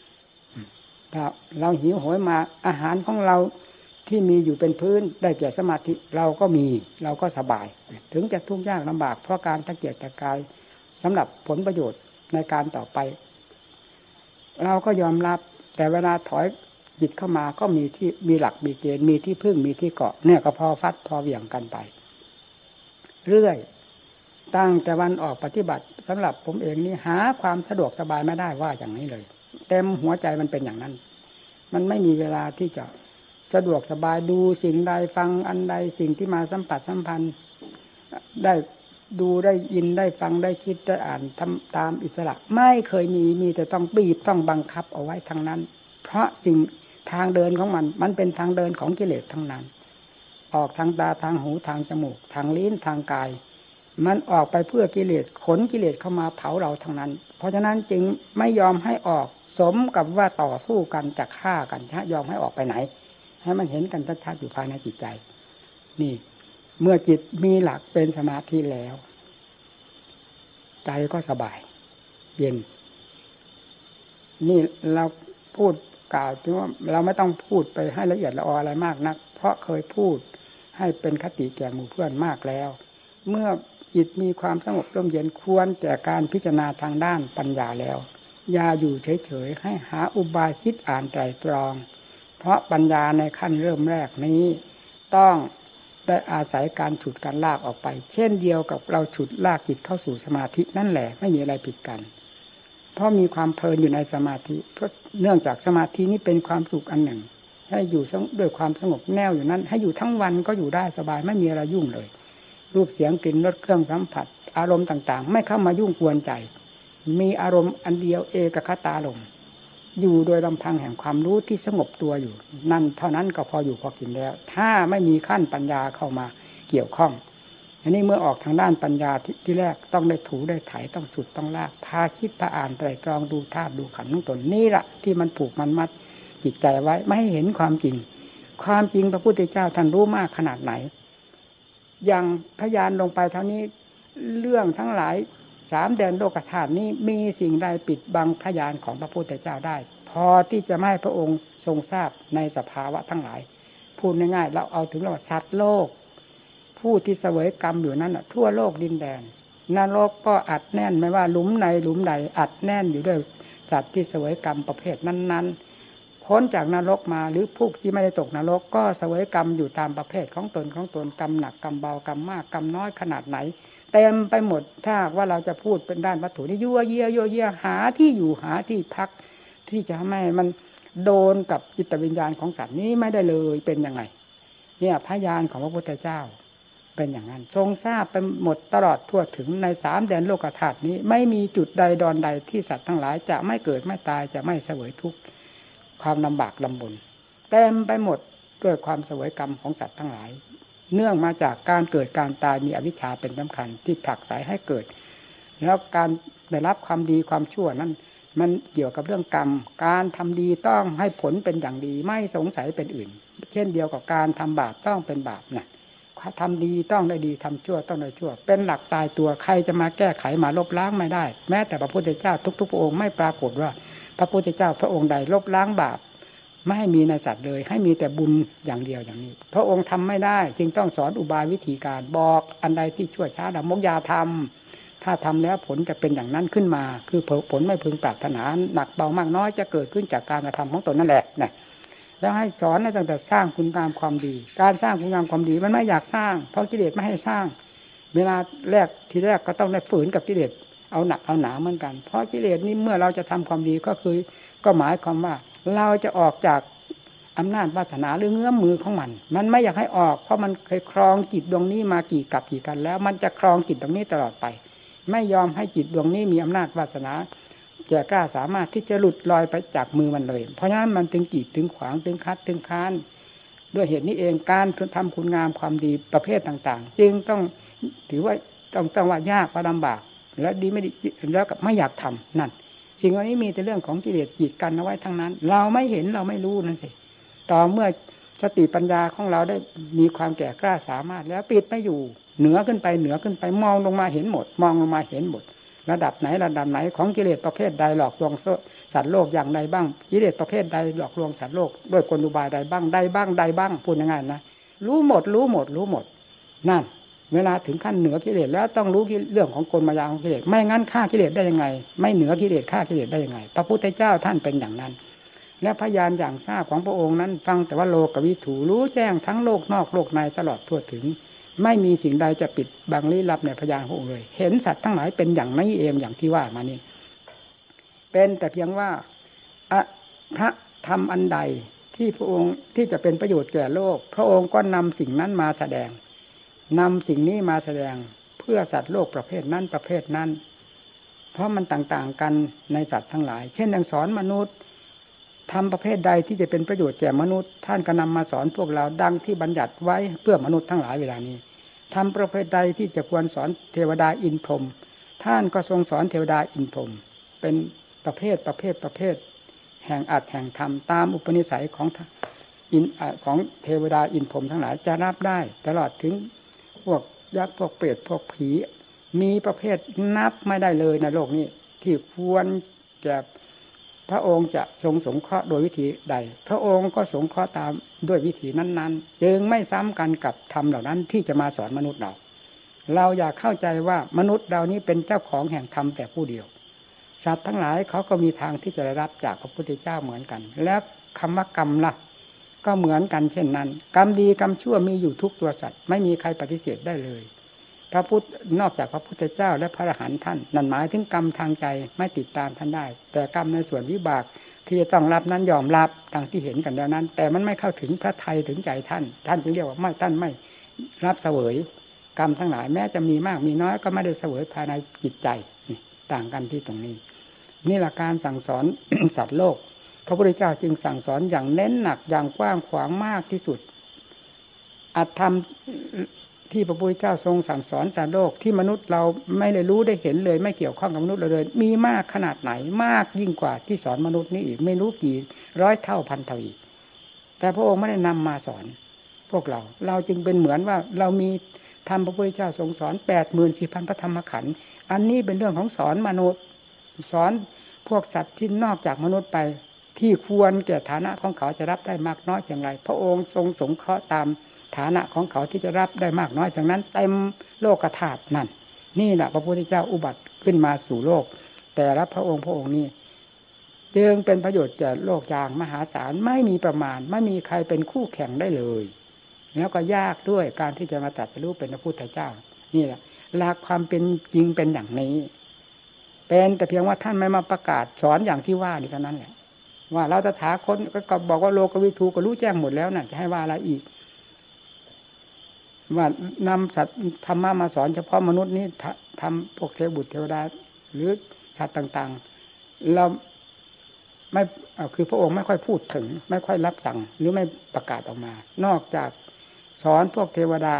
เราหิวโหยมาอาหารของเราที่มีอยู่เป็นพื้นได้แก่สมาธิเราก็มีเราก็สบายถึงจะทุกข์ยากลำบากเพราะการตะเกียกตะกายสำหรับผลประโยชน์ในการต่อไปเราก็ยอมรับแต่เวลาถอยจิตเข้ามาก็มีหลักมีเกณฑ์มีที่พึ่งมีที่เกาะเนี่ยก็พอฟัดพอเหวี่ยงกันไปเรื่อยตั้งแต่วันออกปฏิบัติสำหรับผมเองนี่หาความสะดวกสบายไม่ได้ว่าอย่างนี้เลยเต็มหัวใจมันเป็นอย่างนั้นมันไม่มีเวลาที่จะสะดวกสบายดูสิ่งใดฟังอันใดสิ่งที่มาสัมผัสสัมพันธ์ได้ดูได้ยินได้ฟังได้คิดได้อ่านทำตามอิสระไม่เคยมีแต่ต้องบีบต้องบังคับเอาไว้ทั้งนั้นเพราะสิ่งทางเดินของมันเป็นทางเดินของกิเลสทั้งนั้นออกทางตาทางหูทางจมูกทางลิ้นทางกายมันออกไปเพื่อกิเลสขนกิเลสเข้ามาเผาเราทั้งนั้นเพราะฉะนั้นจึงไม่ยอมให้ออกสมกับว่าต่อสู้กันจะฆ่ากันยอมให้ออกไปไหนให้มันเห็นกันชัดๆอยู่ภายในจิตใจนี่เมื่อจิตมีหลักเป็นสมาธิแล้วใจก็สบายเย็นนี่เราพูดกล่าวถึงว่าเราไม่ต้องพูดไปให้ละเอียดละอออะไรมากนักเพราะเคยพูดให้เป็นคติแก่หมู่เพื่อนมากแล้วเมื่อจิตมีความสงบร่มเย็นควรแก่การพิจารณาทางด้านปัญญาแล้วอย่าอยู่เฉยๆให้หาอุบายคิดอ่านไตรตรองเพราะปัญญาในขั้นเริ่มแรกนี้ต้องได้อาศัยการฉุดการลากออกไปเช่นเดียวกับเราฉุดลากจิตเข้าสู่สมาธินั่นแหละไม่มีอะไรผิดกันเพราะมีความเพลินอยู่ในสมาธิเพราะเนื่องจากสมาธินี้เป็นความสุขอันหนึ่งให้อยู่ด้วยความสงบแน่วอยู่นั้นให้อยู่ทั้งวันก็อยู่ได้สบายไม่มีอะไรยุ่งเลยรูปเสียงกลิ่นรสเครื่องสัมผัสอารมณ์ต่างๆไม่เข้ามายุ่งกวนใจมีอารมณ์อันเดียวเอกคตารมณ์อยู่โดยลำพังแห่งความรู้ที่สงบตัวอยู่นั่นเท่านั้นก็พออยู่พอกินแล้วถ้าไม่มีขั้นปัญญาเข้ามาเกี่ยวข้องอันนี้เมื่อออกทางด้านปัญญาที่แรกต้องได้ถูได้ไถต้องสุดต้องลากพาคิดพาอ่านไตรตรองดูธาตุดูขันธ์ทั้งตนนี่แหละที่มันผูกมันมัดจิตใจไว้ไม่ให้เห็นความจริงความจริงพระพุทธเจ้าท่านรู้มากขนาดไหนอย่างพยานลงไปเท่านี้เรื่องทั้งหลาย3 แดนโลกธาตุนี้มีสิ่งใดปิดบังพยานของพระพุทธเจ้าได้พอที่จะไม่ให้พระองค์ทรงทราบในสภาวะทั้งหลายพูดง่ายๆเราเอาถึงเราสัตว์โลกผู้ที่เสวยกรรมอยู่นั้นทั่วโลกดินแดนนรกก็อัดแน่นไม่ว่าหลุมในหลุมใดอัดแน่นอยู่ด้วยสัตว์ที่เสวยกรรมประเภทนั้นๆพ้นจากนรกมาหรือผู้ที่ไม่ได้ตกนรกก็เสวยกรรมอยู่ตามประเภทของตนกรรมหนักกรรมเบากรรมมากกรรมน้อยขนาดไหนเต็มไปหมดถ้าว่าเราจะพูดเป็นด้านวัตถุนี่ยั่วเยี่ยหาที่อยู่หาที่พักที่จะไม่มันโดนกับจิตวิญญาณของสัตว์นี้ไม่ได้เลยเป็นยังไงเนี่ยพยานของพระพุทธเจ้าเป็นอย่างนั้นทรงทราบไปหมดตลอดทั่วถึงใน3 แดนโลกธาตุนี้ไม่มีจุดใดดอนใดที่สัตว์ทั้งหลายจะไม่เกิดไม่ตายจะไม่เสวยทุกข์ความลำบากลำบนเต็มไปหมดด้วยความเสวยกรรมของสัตว์ทั้งหลายเนื่องมาจากการเกิดการตายมีอวิชชาเป็นสำคัญที่ผลักไสให้เกิดแล้วการได้รับความดีความชั่วนั้นมันเกี่ยวกับเรื่องกรรมการทำดีต้องให้ผลเป็นอย่างดีไม่สงสัยเป็นอื่นเช่นเดียวกับการทำบาปต้องเป็นบาปนะทำดีต้องได้ดีทำชั่วต้องได้ชั่วเป็นหลักตายตัวใครจะมาแก้ไขมาลบล้างไม่ได้แม้แต่พระพุทธเจ้าทุกๆพระองค์ไม่ปรากฏว่าพระพุทธเจ้าพระองค์ใดลบล้างบาปไม่ให้มีในสัตว์เลยให้มีแต่บุญอย่างเดียวอย่างนี้พระองค์ทำไม่ได้จึงต้องสอนอุบายวิธีการบอกอันใดที่ชั่วช้าดำมกยาทำถ้าทำแล้วผลจะเป็นอย่างนั้นขึ้นมาคือผลไม่พึงปรารถนาหนักเบามากน้อยจะเกิดขึ้นจากการกระทำของตนนั่นแหละนะแล้วให้สอนให้ตั้งแต่สร้างคุณงามความดีการสร้างคุณงามความดีมันไม่อยากสร้างเพราะกิเลสไม่ให้สร้างเวลาทีแรกก็ต้องได้ฝืนกับกิเลสเอาหนักเอาหนาเหมือนกันเพราะกิเลสนี้เมื่อเราจะทำความดีก็หมายความว่าเราจะออกจากอำนาจวาสนาหรือเงื้อมมือของมันไม่อยากให้ออกเพราะมันเคยครองจิตดวงนี้มากี่กับกี่กันแล้วมันจะครองจิตดวงนี้ตลอดไปไม่ยอมให้จิตดวงนี้มีอำนาจวาสนาแก่กล้าสามารถที่จะหลุดลอยไปจากมือมันเลยเพราะฉะนั้นมันถึงกีดถึงขวางถึงคัดถึงค้านด้วยเหตุนี้เองการทำคุณงามความดีประเภทต่างๆจึงต้องถือว่าต้องว่ายากว่าลำบากแล้วดีไม่ดีแล้วกับไม่อยากทำนั่นสิ่งเหล่านี้มีแต่เรื่องของกิเลสกีดกันเอาไว้ทั้งนั้นเราไม่เห็นเราไม่รู้นั่นสิต่อเมื่อสติปัญญาของเราได้มีความแก่กล้าสามารถแล้วปิดไม่อยู่เหนือขึ้นไปเหนือขึ้นไปมองลงมาเห็นหมดมองลงมาเห็นหมดระดับไหนของกิเลสประเภทใดหลอกลวงสัตว์โลกอย่างใดบ้างกิเลสประเภทใดหลอกลวงสัตว์โลกด้วยกลอุบายใดบ้างพูดง่ายๆนะรู้หมดนั่นเวลาถึงขั้นเหนือกิเลสแล้วต้องรู้เรื่องของกลมายาของกิเลสไม่งั้นฆ่ากิเลสได้ยังไงไม่เหนือกิเลสฆ่ากิเลสได้ยังไงพระพุทธเจ้าท่านเป็นอย่างนั้นและพยานอย่างทราบของพระองค์นั้นฟังแต่ว่าโลกวิถูรู้แจ้งทั้งโลกนอกโลกในตลอดทั่วถึงไม่มีสิ่งใดจะปิดบังลี้ลับในพยานขององค์เลยเห็นสัตว์ทั้งหลายเป็นอย่างนี้เองอย่างที่ว่ามานี่เป็นแต่เพียงว่าพระธรรมอันใดที่พระองค์ที่จะเป็นประโยชน์แก่โลกพระองค์ก็นำสิ่งนั้นมาแสดงนำสิ่งนี้มาแสดงเพื่อสัตว์โลกประเภทนั้นประเภทนั้นเพราะมันต่างๆกันในสัตว์ทั้งหลายเช่นอย่างสอนมนุษย์ทำประเภทใดที่จะเป็นประโยชน์แก่มนุษย์ท่านก็นำมาสอนพวกเราดังที่บัญญัติไว้เพื่อมนุษย์ทั้งหลายเวลานี้ทำประเภทใดที่จะควรสอนเทวดาอินพรหมท่านก็ทรงสอนเทวดาอินพรหมเป็นประเภทแห่งอัตแห่งธรรมตามอุปนิสัยของเทวดาอินพรหมทั้งหลายจะรับได้ตลอดถึงพวกยักษ์พวกเปรตพวกผีมีประเภทนับไม่ได้เลยในโลกนี้ที่ควรแก่พระองค์จะทรงสงเคราะห์โดยวิธีใดพระองค์ก็สงเคราะห์ตามด้วยวิธีนั้นๆจึงไม่ซ้ำกันกับธรรมเหล่านั้นที่จะมาสอนมนุษย์เราอยากเข้าใจว่ามนุษย์เรานี้เป็นเจ้าของแห่งธรรมแต่ผู้เดียวสัตว์ทั้งหลายเขาก็มีทางที่จะได้รับจากพระพุทธเจ้าเหมือนกันแล้วคำว่ากรรมล่ะก็เหมือนกันเช่นนั้นกรรมดีกรรมชั่วมีอยู่ทุกตัวสัตว์ไม่มีใครปฏิเสธได้เลยพระพุทธนอกจากพระพุทธเจ้าและพระอรหันต์ท่านนั่นหมายถึงกรรมทางใจไม่ติดตามท่านได้แต่กรรมในส่วนวิบากที่จะต้องรับนั้นยอมรับดังที่เห็นกันแล้วนั้นแต่มันไม่เข้าถึงพระทัยถึงใจท่านจึงเรียกว่าท่านไม่รับเสวยกรรมทั้งหลายแม้จะมีมากมีน้อยก็ไม่ได้เสวยภายในจิตใจต่างกันที่ตรงนี้นี่แหละการสั่งสอน สัตว์โลกพระพุทธเจ้าจึงสั่งสอนอย่างเน้นหนักอย่างกว้างขวางมากที่สุดอัตธรรมที่พระพุทธเจ้าทรงสั่งสอนสัตว์โลกที่มนุษย์เราไม่ได้รู้ได้เห็นเลยไม่เกี่ยวข้องกับมนุษย์เลยมีมากขนาดไหนมากยิ่งกว่าที่สอนมนุษย์นี่อีกไม่รู้กี่ร้อยเท่าพันเท่าอีกแต่พระองค์ไม่ได้นำมาสอนพวกเราจึงเป็นเหมือนว่าเรามีธรรมพระพุทธเจ้าทรงสอน 84,000 พระธรรมขันธ์อันนี้เป็นเรื่องของสอนมนุษย์สอนพวกสัตว์ที่นอกจากมนุษย์ไปที่ควรแก่ฐานะของเขาจะรับได้มากน้อยอย่างไรพระองค์ทรงสงเคราะห์ตามฐานะของเขาที่จะรับได้มากน้อยจากนั้นเต็มโลกธาตุนั่นนี่แหละพระพุทธเจ้าอุบัติขึ้นมาสู่โลกแต่ละพระองค์นี้จึงเป็นประโยชน์แก่โลกอย่างมหาศาลไม่มีประมาณไม่มีใครเป็นคู่แข่งได้เลยแล้วก็ยากด้วยการที่จะมาตรัสรู้เป็นพระพุทธเจ้านี่แหละหลักความเป็นจริงเป็นอย่างนี้เป็นแต่เพียงว่าท่านไม่มาประกาศสอนอย่างที่ว่านี่เท่านั้นแหละว่าเราตถาคตก็บอกว่าโลกวิทูก็รู้แจ้งหมดแล้วน่ะจะให้ว่าอะไรอีกว่านำสัตว์ธรรมะมาสอนเฉพาะมนุษย์นี้ทำพวกเทวบุตรเทวดาหรือสัตว์ต่างๆเราไม่คือพระองค์ไม่ค่อยพูดถึงไม่ค่อยรับสั่งหรือไม่ประกาศออกมานอกจากสอนพวกเทวดา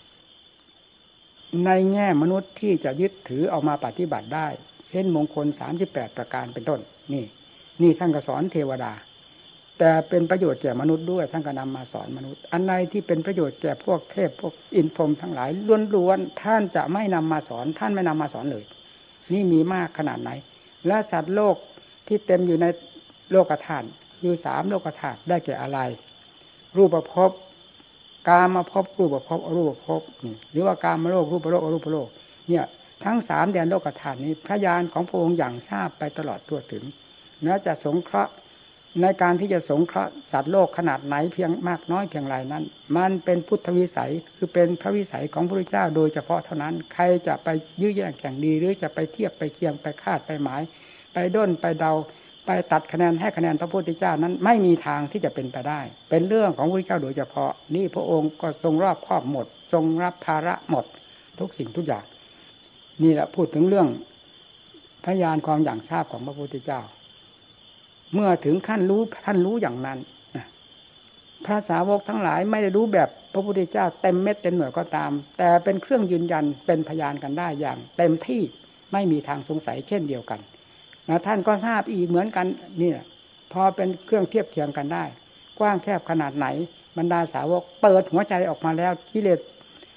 ในแง่มนุษย์ที่จะยึดถือเอามาปฏิบัติได้เช่นมงคล38ประการเป็นต้นนี่ท่านก็สอนเทวดาแต่เป็นประโยชน์แก่มนุษย์ด้วยท่านก็นำมาสอนมนุษย์อันใดที่เป็นประโยชน์แก่พวกเทพพวกอินพรหมทั้งหลายล้วนๆท่านจะไม่นำมาสอนท่านไม่นำมาสอนเลยนี่มีมากขนาดไหนและสัตว์โลกที่เต็มอยู่ในโลกธาตุคือ3โลกธาตุได้แก่อะไรรูปภพกามภพรูปภพอรูปภพนี่หรือว่ากามโลกรูปโลกอรูปโลกเนี่ยทั้ง3แดนโลกธาตุนี้พระญาณของพระองค์อย่างทราบไปตลอดทั่วถึงแม้จะสงเคราะห์ในการที่จะสงเคราะห์สัตว์โลกขนาดไหนเพียงมากน้อยเพียงไรนั้นมันเป็นพุทธวิสัยคือเป็นพระวิสัยของพระพุทธเจ้าโดยเฉพาะเท่านั้นใครจะไปยื้อแย่งแข่งดีหรือจะไปเทียบไปเคียงไปคาดไปหมายไปด้นไปเดาไปตัดคะแนนให้คะแนนพระพุทธเจ้านั้นไม่มีทางที่จะเป็นไปได้เป็นเรื่องของพระพุทธเจ้าโดยเฉพาะนี่พระองค์ก็ทรงรอบครอบหมดทรงรับภาระหมดทุกสิ่งทุกอย่างนี่แหละพูดถึงเรื่องพยานความอย่างทราบของพระพุทธเจ้าเมื่อถึงขั้นรู้ท่านรู้อย่างนั้นพระสาวกทั้งหลายไม่ได้รู้แบบพระพุทธเจ้าเต็มเม็ดเต็มหน่วยก็ตามแต่เป็นเครื่องยืนยันเป็นพยานกันได้อย่างเต็มที่ไม่มีทางสงสัยเช่นเดียวกันนะท่านก็ทราบอีกเหมือนกันนี่พอเป็นเครื่องเทียบเทียงกันได้กว้างแคบขนาดไหนบรรดาสาวกเปิดหัวใจออกมาแล้วกิเลส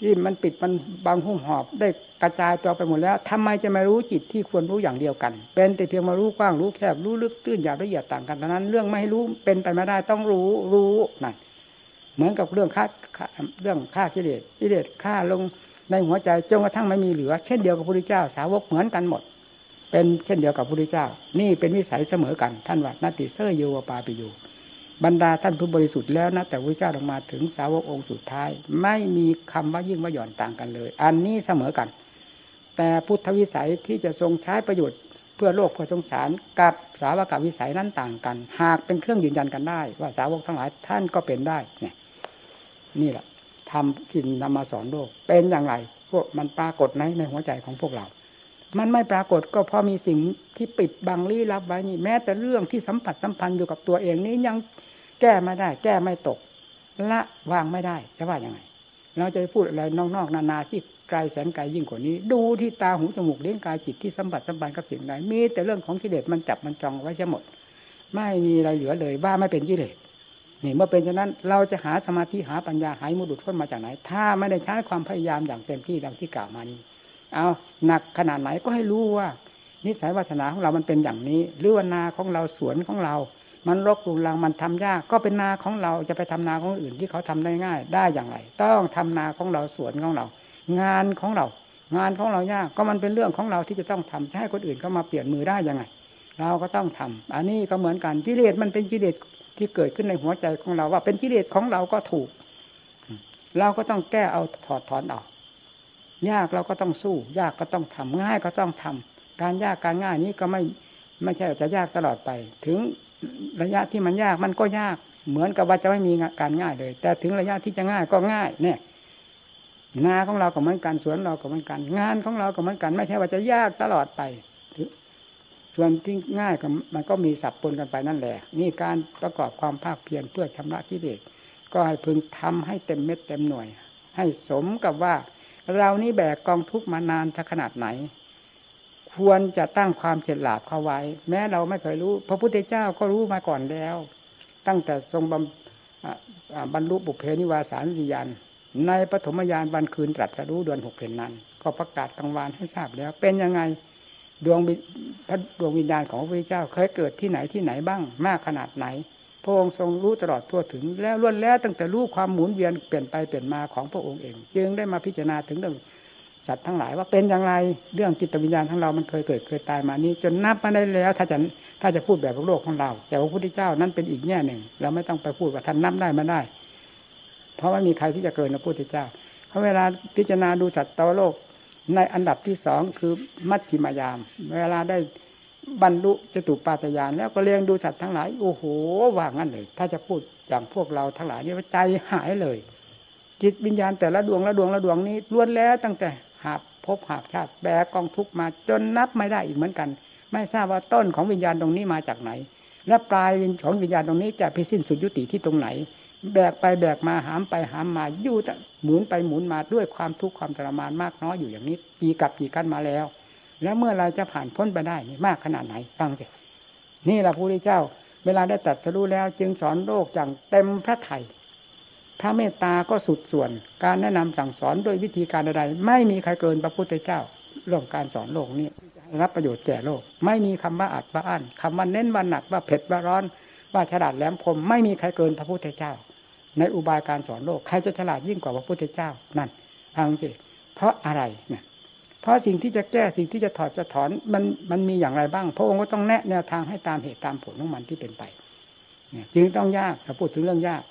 ที่มันปิดมันบังหุ้มหอบได้กระจายตัวไปหมดแล้วทำไมจะไม่รู้จิตที่ควรรู้อย่างเดียวกันเป็นแต่เพียงมารู้กว้างรู้แคบรู้ลึกตื้นหยาบละเอียดต่างกันเท่านั้นเรื่องไม่ให้รู้เป็นไปไม่ได้ต้องรู้นั่นเหมือนกับเรื่องฆ่ากิเลสฆ่าลงในหัวใจจนกระทั่งไม่มีเหลือเช่นเดียวกับพระพุทธเจ้าสาวกเหมือนกันหมดเป็นเช่นเดียวกับพระพุทธเจ้านี่เป็นวิสัยเสมอกันท่านว่านาติเสยโยวปาปิโยบรรดาท่านผู้บริสุทธิ์แล้วนะแต่พระพุทธเจ้าลงมาถึงสาวกองค์สุดท้ายไม่มีคำว่ายิ่งว่าหย่อนต่างกันเลยอันนี้เสมอกันแต่พุทธวิสัยที่จะทรงใช้ประโยชน์เพื่อโลกเพื่อสงสารกับสาวกวิสัยนั้นต่างกันหากเป็นเครื่องยืนยันกันได้ว่าสาวกทั้งหลายท่านก็เป็นได้เนี่ยนี่แหละทำที่นำมาสอนโลกเป็นอย่างไรพวกมันปรากฏในหัวใจของพวกเรามันไม่ปรากฏก็เพราะมีสิ่งที่ปิดบังลี้ลับไว้นี่แม้แต่เรื่องที่สัมผัสสัมพันธ์อยู่กับตัวเองนี้ยังแก้ไม่ได้แก้ไม่ตกละวางไม่ได้จะว่ายังไงเราจะพูดอะไรนอกๆนานาที่ไกลแสนไกลยิ่งกว่านี้ดูที่ตาหูจมูกลิ้นกายจิตที่สัมผัสสัมพันธ์กับสิ่งใดมีแต่เรื่องของกิเลสมันจับมันจองไว้เสียหมดไม่มีอะไรเหลือเลยว่าไม่เป็นกิเลสนี่เมื่อเป็นฉะนั้นเราจะหาสมาธิหาปัญญาหายมุดุพ้นมาจากไหนถ้าไม่ได้ใช้ความพยายามอย่างเต็มที่ดังที่กล่าวมานี้เอาหนักขนาดไหนก็ให้รู้ว่านิสัยวาสนาของเรามันเป็นอย่างนี้หรือว่านาของเราสวนของเรามันรกรุงรังมันทำยากก็เป็นนาของเราจะไปทำนาของอื่นที่เขาทำได้ง่ายได้อย่างไรต้องทำนาของเราสวนของเรางานของเรายากก็มันเป็นเรื่องของเราที่จะต้องทำให้คนอื่นเขามาเปลี่ยนมือได้ยังไงเราก็ต้องทำอันนี้ก็เหมือนกันกิเลสมันเป็นกิเลสที่เกิดขึ้นในหัวใจของเราว่าเป็นกิเลสของเราก็ถูกเราก็ต้องแก้เอาถอดถอนออกยากเราก็ต้องสู้ยากก็ต้องทำง่ายก็ต้องทำการยากการง่ายนี้ก็ไม่ใช่จะยากตลอดไปถึงระยะที่มันยากมันก็ยากเหมือนกับว่าจะไม่มีการง่ายเลยแต่ถึงระยะที่จะง่ายก็ง่ายเนี่ยนาของเราก็เหมือนกันสวนเราก็เหมือนกันงานของเราก็เหมือนกันไม่ใช่ว่าจะยากตลอดไปส่วนที่ง่ายก็มันก็มีสับปนกันไปนั่นแหละนี่การประกอบความภาคเพียรเพื่อชำระกิเลสก็ให้พึงทำให้เต็มเม็ดเต็มหน่วยให้สมกับว่าเรานี่แบกกองทุกข์มานานสักขนาดไหนควรจะตั้งความเฉลียวเข้าไว้แม้เราไม่เคยรู้พระพุทธเจ้าก็รู้มาก่อนแล้วตั้งแต่ทรงบรรลุบุพเพนิวาสานุสติญาณในปฐมญาณวันคืนตรัสรู้เดือน6เพ็ญนั้นก็ประกาศกลางวานให้ทราบแล้วเป็นยังไงดวงวิญญาณของพระพุทธเจ้าเคยเกิดที่ไหนบ้างมากขนาดไหนพระองค์ทรงรู้ตลอดทั่วถึงแล้วล้วนแล้วตั้งแต่รู้ความหมุนเวียนเปลี่ยนไปเปลี่ยนมาของพระองค์เองจึงได้มาพิจารณาถึงเรื่องสัตว์ทั้งหลายว่าเป็นอย่างไรเรื่องจิตวิญญาณของเรามันเคยเกิดเคยตายมานี้จนนับมาได้แล้วถ้าจะพูดแบบโลกของเราแต่พระพุทธเจ้านั้นเป็นอีกแง่หนึ่งเราไม่ต้องไปพูดว่าท่านนับได้มาได้เพราะว่ามีใครที่จะเกินพระพุทธเจ้าเพราะเวลาพิจารณาดูสัตว์โลกในอันดับที่สองคือมัชฌิมญาณเวลาได้บรรลุจตุปาฏญาณแล้วก็เลี้ยงดูสัตว์ทั้งหลายโอ้โหว่างั้นเลยถ้าจะพูดอย่างพวกเราทั้งหลายนี่ใจหายเลยจิตวิญญาณแต่ละดวงนี้ล้วนแล้วตั้งแต่หาภพหาชาติแบกกองทุกข์มาจนนับไม่ได้อีกเหมือนกันไม่ทราบว่าต้นของวิญญาณตรงนี้มาจากไหนและปลายของวิญญาณตรงนี้จะไปสิ้นสุดยุติที่ตรงไหนแบกไปแบกมาหามไปหามมาอยู่หมุนไปหมุนมาด้วยความทุกข์ความทรมานมากน้อยอยู่อย่างนี้กี่กับกี่กันมาแล้วแล้วเมื่อไรจะผ่านพ้นไปได้นี่มากขนาดไหนฟังสินี่แหละพระพุทธเจ้าเวลาได้ตรัสรู้แล้วจึงสอนโลกอย่างเต็มพระทัยพระเมตตาก็สุดส่วนการแนะนำสั่งสอนด้วยวิธีการใดๆไม่มีใครเกินพระพุทธเจ้าเรื่องการสอนโลกนี้รับประโยชน์แก่โลกไม่มีคำว่าอัดว่าอั้นคำว่าเน้นว่าหนักว่าเผ็ดว่าร้อนว่าฉลาดแหลมคมไม่มีใครเกินพระพุทธเจ้าในอุบายการสอนโลกใครจะฉลาดยิ่งกว่าพระพุทธเจ้านั่นฟังสิเพราะอะไรเนี่ยเพราะสิ่งที่จะแก้สิ่งที่จะถอดจะถอนมันมีอย่างไรบ้างพระองค์ก็ต้องแนะแนวทางให้ตามเหตุตามผลของมันที่เป็นไปเนี่ยจึงต้องยากถ้าพูดถึงเรื่องยาก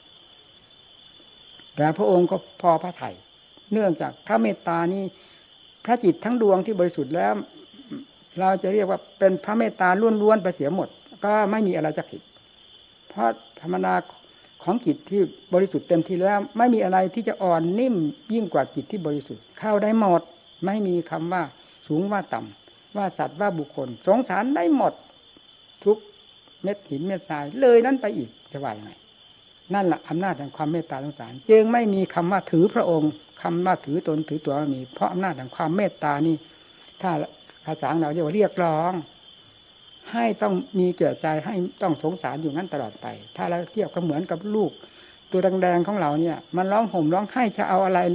แต่พระองค์ก็พอพระทัยเนื่องจากพระเมตตานี้พระจิตทั้งดวงที่บริสุทธิ์แล้วเราจะเรียกว่าเป็นพระเมตตาล้วนๆไปเสียหมดก็ไม่มีอะไรจะผิดเพราะธรรมดาของจิตที่บริสุทธิ์เต็มที่แล้วไม่มีอะไรที่จะอ่อนนิ่มยิ่งกว่าจิตที่บริสุทธิ์เข้าได้หมดไม่มีคำว่าสูงว่าต่ำว่าสัตว์ว่าบุคคลสงสารได้หมดทุกเม็ดหินเม็ดทรายเลยนั้นไปอีกจะว่ายังไงนั่นแหละอำนาจแห่งความเมตตาสงสารจึงไม่มีคำว่าถือพระองค์คำว่าถือตนถือตัวไม่มีเพราะอำนาจแห่งความเมตตานี่ถ้าภาษาเราเรียกว่าเรียกร้องให้ต้องมีเกิดใจให้ต้องสงสารอยู่นั้นตลอดไปถ้าเราเทียบก็เหมือนกับลูกตัวแดงๆของเราเนี่ยมันร้องห่มร้องไห้จะเอาอะไรนี่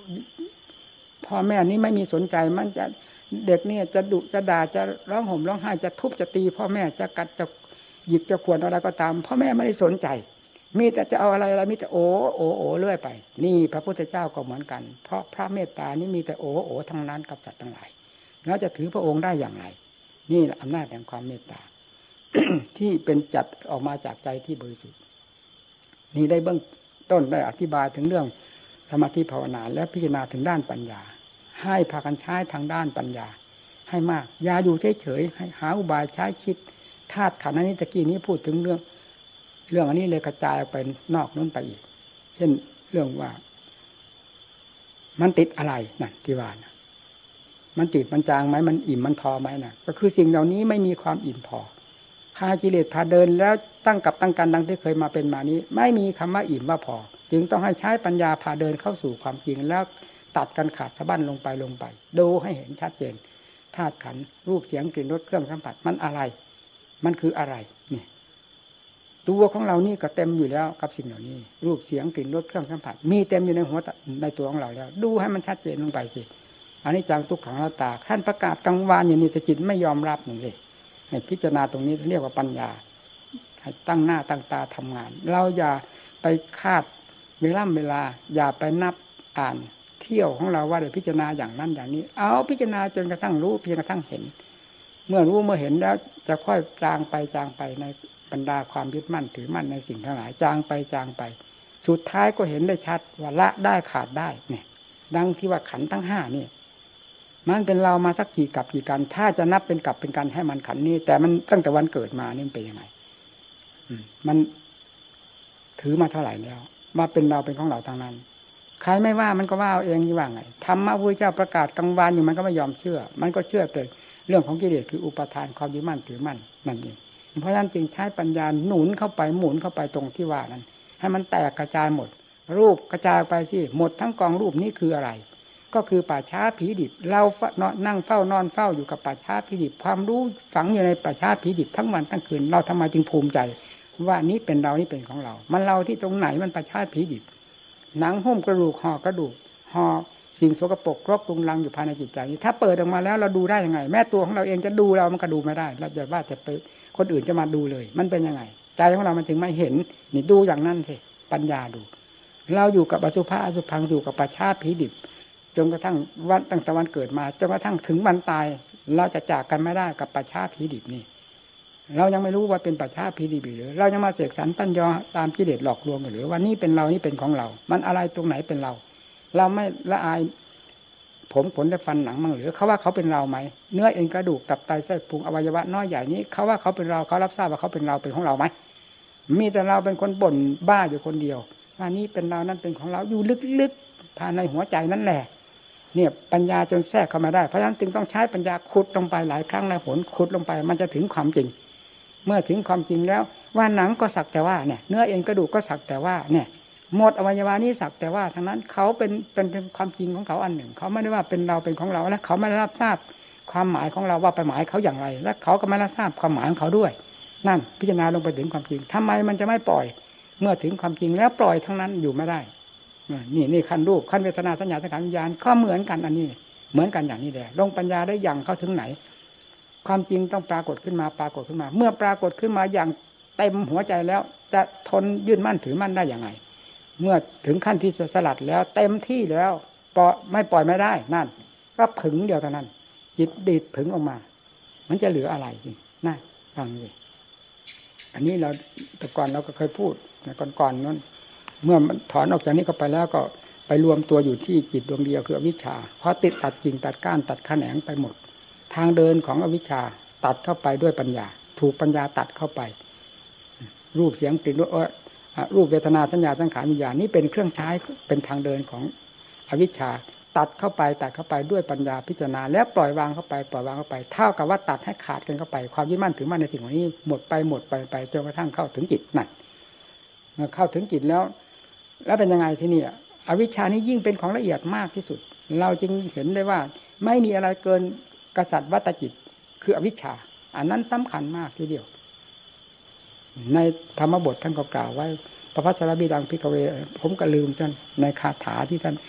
พ่อแม่นี้ไม่มีสนใจมันจะเด็กเนี่ยจะดุจะด่าจะร้องห่มร้องไห้จะทุบจะตีพ่อแม่จะกัดจะหยิกจะข่วนอะไรก็ตามพ่อแม่ไม่ได้สนใจมีแต่จะเอาอะไรมีแต่โอ้โอ้โอ้เรื่อยไปนี่พระพุทธเจ้าก็เหมือนกันเพราะพระเมตตานี้มีแต่โอ้โอ้ทั้งนั้นกับสัตว์ทั้งหลายแล้วจะถือพระองค์ได้อย่างไรนี่แหละอำนาจแห่งความเมตตา ที่เป็นจัดออกมาจากใจที่บริสุทธิ์นี่ได้เบื้องต้นได้อธิบายถึงเรื่องสมาธิภาวนาและพิจารณาถึงด้านปัญญาให้พากันใช้ทางด้านปัญญาให้มากอย่าอยู่เฉยๆให้หาอุบายใช้คิดธาตุขันธ์นี้ตะกี้นี้พูดถึงเรื่องอันนี้เลยกระจายออกไปนอกนู้นไปอีกเช่นเรื่องว่ามันติดอะไรนั่นที่ว่านะมันติดมันจางไหมมันอิ่มมันพอไหมน่ะก็คือสิ่งเหล่านี้ไม่มีความอิ่มพอพากิเลสพาเดินแล้วตั้งกับตั้งกันดังที่เคยมาเป็นมานี้ไม่มีคำว่าอิ่มว่าพอจึงต้องให้ใช้ปัญญาพาเดินเข้าสู่ความจริงแล้วตัดกันขาดสะบั้นลงไปดูให้เห็นชัดเจนธาตุขันธ์รูปเสียงกลิ่นรสเครื่องสัมผัสมันอะไรมันคืออะไรนี่ตัวของเรานี่ก็เต็มอยู่แล้วกับสิ่งเหล่านี้รูปเสียงกลิ่นรสเครื่องสัมผัสมีเต็มอยู่ในหัวในตัวของเราแล้วดูให้มันชัดเจนลงไปสิอันนี้จังทุกขังอนัตตาท่านประกาศกลางวานอย่างนี้แต่จิตไม่ยอมรับนี่เลยให้พิจารณาตรงนี้เรียกว่าปัญญาให้ตั้งหน้าตั้งตาทำงานเราอย่าไปคาดเวลาอย่าไปนับอ่านเที่ยวของเราว่าได้พิจารณาอย่างนั้นอย่างนี้เอาพิจารณาจนกระทั่งรู้เพียงกระทั่งเห็นเมื่อรู้เมื่อเห็นแล้วจะค่อยจางไปในบรรดาความยึดมั่นถือมั่นในสิ่งทั้งหลายจางไปสุดท้ายก็เห็นได้ชัดว่าละได้ขาดได้เนี่ยดังที่ว่าขันธ์ทั้งห้านี่มันเป็นเรามาสักกี่กับกี่กันถ้าจะนับเป็นกับเป็นกันให้มันขันธ์นี้แต่มันตั้งแต่วันเกิดมานี่มันเป็นยังไงมันถือมาเท่าไหร่แล้วมาเป็นเราเป็นของเราทางนั้นใครไม่ว่ามันก็ว่าเอาเองนี่ว่าไงธรรมะพระพุทธเจ้าประกาศกลางวานอยู่มันก็ไม่ยอมเชื่อมันก็เชื่อแต่เรื่องของกิเลสคืออุปทานความยึดมั่นถือมั่นนั่นเองเพราะฉะนั้นจึงใช้ปัญญาหนุนเข้าไปหมุนเข้าไปตรงที่ว่านั้นให้มันแตกกระจายหมดรูปกระจายไปสิหมดทั้งกองรูปนี้คืออะไรก็คือป่าช้าผีดิบเรานั่งเฝ้านอนเฝ้าอยู่กับป่าช้าผีดิบความรู้ฝังอยู่ในป่าช้าผีดิบทั้งวันทั้งคืนเราทำไมจึงภูมิใจว่านี้เป็นเรานี่เป็นของเรามันเราที่ตรงไหนมันป่าช้าผีดิบหนังหุ้มกระดูกห่อกระดูกห่อสิ่งสกปรกรกรุงรังอยู่ภายในจิตใจนี้ถ้าเปิดออกมาแล้วเราดูได้ยังไงแม้ตัวของเราเองจะดูเรามันก็ดูไม่ได้เราจะว่าจะไปคนอื่นจะมาดูเลยมันเป็นยังไงใจของเรามันถึงไม่เห็นนี่ดูอย่างนั้นสิปัญญาดูเราอยู่กับอสุภะอสุภังอยู่กับป่าช้าผีดิบจนกระทั่งวันตั้งแต่วันเกิดมาจนกระทั่งถึงวันตายเราจะจากกันไม่ได้กับป่าช้าผีดิบนี่เรายังไม่รู้ว่าเป็นป่าช้าผีดิบหรือเรายังมาเสกสรรปั้นยอตามกิเลสหลอกลวงหรือว่านี่เป็นเรานี่เป็นของเรามันอะไรตรงไหนเป็นเราเราไม่ละอายผมขนและฟันหนังมั่งหรือเขาว่าเขาเป็นเราไหมเนื้อเอ็นกระดูกตับไตไส้พุงอวัยวะน้อยใหญ่นี้เขาว่าเขาเป็นเราเขารับทราบว่าเขาเป็นเราเป็นของเราไหมมีแต่เราเป็นคนบ่นบ้าอยู่คนเดียวว่านี่เป็นเรานั่นเป็นของเราอยู่ลึกๆภายในหัวใจนั่นแหละเนี่ยปัญญาจนแทรกเข้ามาได้เพราะฉะนั้นจึงต้องใช้ปัญญาขุดลงไปหลายครั้งหลายหนขุดลงไปมันจะถึงความจริงเมื่อถึงความจริงแล้วว่าหนังก็สักแต่ว่าเนี่ยเนื้อเอ็นกระดูกก็สักแต่ว่าเนี่ยหมดอวัยวะนี้สักแต่ว่าทั้งนั้นเขาเป็นความจริงของเขาอันหนึ่งเขาไม่ได้ว่าเป็นเราเป็นของเราและเขาไม่ได้รับทราบความหมายของเราว่าไปหมายเขาอย่างไรและเขาก็ไม่รับทราบความหมายของเขาด้วยนั่นพิจารณาลงไปถึงความจริงทำไมมันจะไม่ปล่อยเมื่อถึงความจริงแล้วปล่อยทั้งนั้นอยู่ไม่ได้นี่ขั้นรูปขั้นเวทนาสัญญาสังขารวิญญาณก็เหมือนกันอันนี้เหมือนกันอย่างนี้แหละลงปัญญาได้อย่างเข้าถึงไหนความจริงต้องปรากฏขึ้นมาเมื่อปรากฏขึ้นมาอย่างเต็มหัวใจแล้วจะทนยื่นมั่นถือมั่นได้อย่างไรเมื่อถึงขั้นที่สลัดแล้วเต็มที่แล้วไม่ปล่อยไม่ได้นั่นก็ผึ่งเดียวเท่านั้นจิตดีดผึ่งออกมามันจะเหลืออะไรจริงน่าฟังเลยอันนี้เราแต่ก่อนเราก็เคยพูดในก่อนนั้นเมื่อมันถอนออกจากนี้ก็ไปแล้วก็ไปรวมตัวอยู่ที่จิตดวงเดียวคืออวิชชาเพราะติดตัดกิ่งตัดก้านตัดแขนงไปหมดทางเดินของอวิชชาตัดเข้าไปด้วยปัญญาถูกปัญญาตัดเข้าไปรูปเสียงกลิ่นรสรูปเวทนาสัญญาสังขารวิญญาณนี้เป็นเครื่องใช้เป็นทางเดินของอวิชชาตัดเข้าไปด้วยปัญญาพิจารณาแล้วปล่อยวางเข้าไปเท่ากับว่าตัดให้ขาดกันเข้าไปความยึดมั่นถือมั่นในสิ่งเหล่านี้หมดไปจนกระทั่งเข้าถึงจิตนั่นเมื่อเข้าถึงจิตแล้วเป็นยังไงที่นี่อวิชชานี้ยิ่งเป็นของละเอียดมากที่สุดเราจึงเห็นได้ว่าไม่มีอะไรเกินกษัตริย์วัตจิตคืออวิชชาอันนั้นสำคัญมากทีเดียวในธรรมบทท่านก็กล่าวไว้พระพัสสรบิดังภิกขเวผมก็ลืมท่านในคาถาที่ท่าน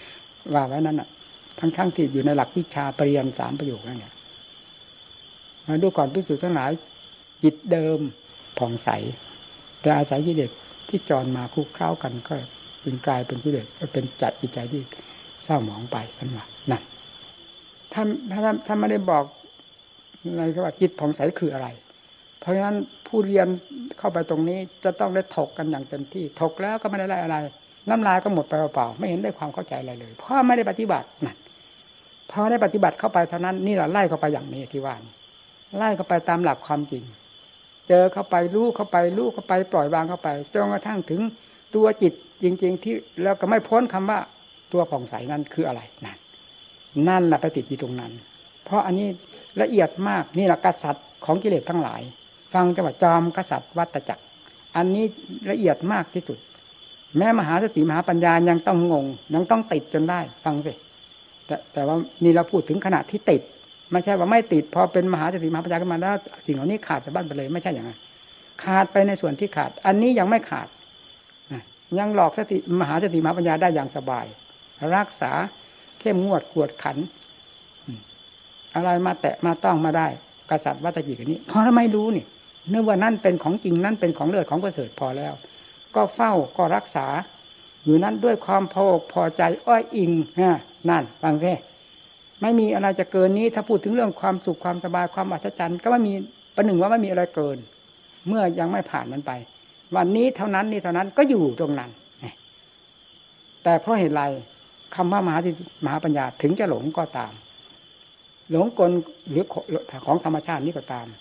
ว่าไว้นั้นอ่ะทั้งที่อยู่ในหลักวิชาปริญญา3ประโยคนั่นแหละมาดูก่อนภิกษุทั้งหลายจิตเดิมผ่องใสแต่อาศัยกิเลสที่จรมาคุกเข้ากันก็จึงกลายเป็นกิเลสก็เป็นจัดจิตใจที่เศร้าหมองไปนั่นว่านั่นถ้าไม่ได้บอกในคำว่าจิตผ่องใสคืออะไรเพราะฉะนั้นผู้เรียนเข้าไปตรงนี้จะต้องได้ถกกันอย่างเต็มที่ถกแล้วก็ไม่ได้อะไรน้ำลายก็หมดไปเปล่าๆไม่เห็นได้ความเข้าใจอะไรเลยเพราะไม่ได้ปฏิบัตินั่นพอได้ปฏิบัติเข้าไปเท่านั้นนี่แหละไล่เข้าไปอย่างนี้ที่ว่าไล่เข้าไปตามหลักความจริงเจอเข้าไปรู้เข้าไปรู้เข้าไปปล่อยวางเข้าไปจนกระทั่งถึงตัวจิตจริงๆที่แล้วก็ไม่พ้นคำว่าตัวผ่องใสนั้นคืออะไรนั่นแหละไปติดอยู่ตรงนั้นเพราะอันนี้ละเอียดมากนี่แหละกษัตริย์ของกิเลสทั้งหลายฟังจังหวะจอมกษัตริย์วัฏจักรอันนี้ละเอียดมากที่สุดแม้มหาสติมหาปัญญายังต้องงงยังต้องติดจนได้ฟังสิแต่ว่านี่เราพูดถึงขณะที่ติดไม่ใช่ว่าไม่ติดพอเป็นมหาสติมหาปัญญาขึ้นมาแล้วสิ่งเหล่านี้ขาดจากบ้านไปเลยไม่ใช่อย่างนั้นขาดไปในส่วนที่ขาดอันนี้ยังไม่ขาดยังหลอกสติมหาสติมหาปัญญาได้อย่างสบายรักษาเข้มงวดกวดขันอะไรมาแตะมาต้องมาได้กษัตริย์วัฏจิตนี้เพราะไม่รู้นี่นึกว่านั่นเป็นของจริงนั่นเป็นของเลิศของประเสริฐพอแล้วก็เฝ้าก็รักษาอยู่นั้นด้วยความพอใจอ้อยอิงนั่นฟังแค่ไม่มีอะไรจะเกินนี้ถ้าพูดถึงเรื่องความสุขความสบายความอัศจรรย์ก็ไม่มีประหนึ่งว่าไม่มีอะไรเกินเมื่อยังไม่ผ่านมันไปวันนี้เท่านั้นนี่เท่านั้นก็อยู่ตรงนั้นแต่เพราะเหตุไรคำว่ามหาปัญญาถึงจะหลงก็ตามหลงกลหรือของธรรมชาตินี้ก็ตาม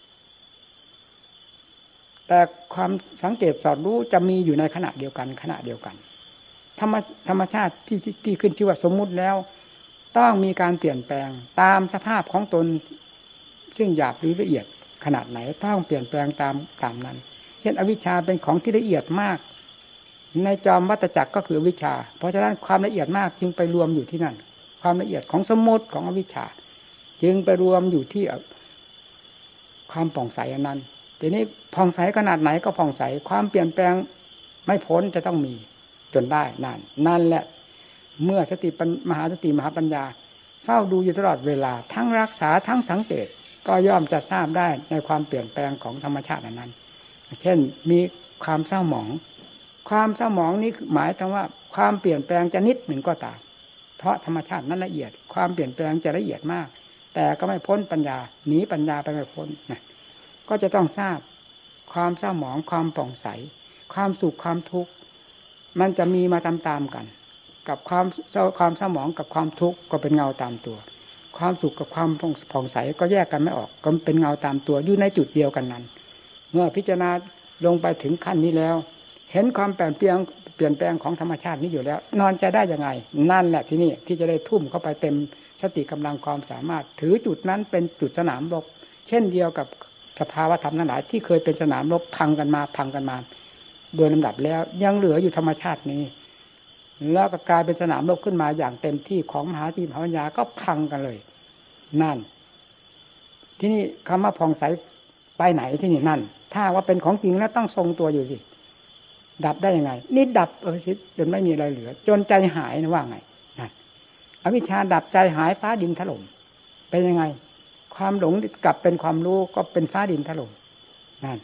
แต่ความสังเกตสอดรู้จะมีอยู่ในขณะเดียวกันธรรมชาติที่ขึ้นชื่อว่าสมมุติแล้วต้องมีการเปลี่ยนแปลงตามสภาพของตนซึ่งหยาบหรือละเอียดขนาดไหนต้องเปลี่ยนแปลงตามนั้นเช่นอวิชชาเป็นของที่ละเอียดมากในจอมวัฏจักรก็คืออวิชชาเพราะฉะนั้นความละเอียดมากจึงไปรวมอยู่ที่นั่นความละเอียดของสมมุติของอวิชชาจึงไปรวมอยู่ที่ความผ่องใสอันนั้นทีนี้ผ่องใสขนาดไหนก็ผ่องใสความเปลี่ยนแปลงไม่พ้นจะต้องมีจนได้นั่นแหละเมื่อมหาสติมหาปัญญาเฝ้าดูอยู่ตลอดเวลาทั้งรักษาทั้งสังเกตก็ย่อมจะทราบได้ในความเปลี่ยนแปลงของธรรมชาตินั้นเช่นมีความเศร้าหมองนี้หมายถึงว่าความเปลี่ยนแปลงจะนิดหนึ่งก็ตามเพราะธรรมชาตินั้นละเอียดความเปลี่ยนแปลงจะละเอียดมากแต่ก็ไม่พ้นปัญญาหนีปัญญาไปไม่พ้นก็จะต้องทราบความเศร้าหมองความผ่องใสความสุขความทุกข์มันจะมีมาตามๆกันกับความเศร้าหมองกับความทุกข์ก็เป็นเงาตามตัวความสุขกับความผ่องใสก็แยกกันไม่ออกก็เป็นเงาตามตัวอยู่ในจุดเดียวกันนั้นเมื่อพิจารณาลงไปถึงขั้นนี้แล้วเห็นความเปลี่ยนแปลงของธรรมชาตินี้อยู่แล้วนอนจะได้ยังไงนั่นแหละที่นี่ที่จะได้ทุ่มเข้าไปเต็มสติกำลังความสามารถถือจุดนั้นเป็นจุดสนามรบเช่นเดียวกับสภาวะธรรมทั้งหลายที่เคยเป็นสนามรบพังกันมาโดยลำดับแล้วยังเหลืออยู่ธรรมชาตินี้แล้วก็กลายเป็นสนามรบขึ้นมาอย่างเต็มที่ของมหาสติมหาปัญญาก็พังกันเลยนั่นที่นี่คำว่าผ่องใสไปไหนที่นี่นั่นถ้าว่าเป็นของจริงแล้วต้องทรงตัวอยู่สิดับได้ยังไงนี่ดับจนไม่มีอะไรเหลือจนใจหายนะว่าไงนั่นอวิชชาดับใจหายฟ้าดินถล่มเป็นยังไงความหลงกลับเป็นความรู้ก็เป็นฟ้าดินถล่มนั่น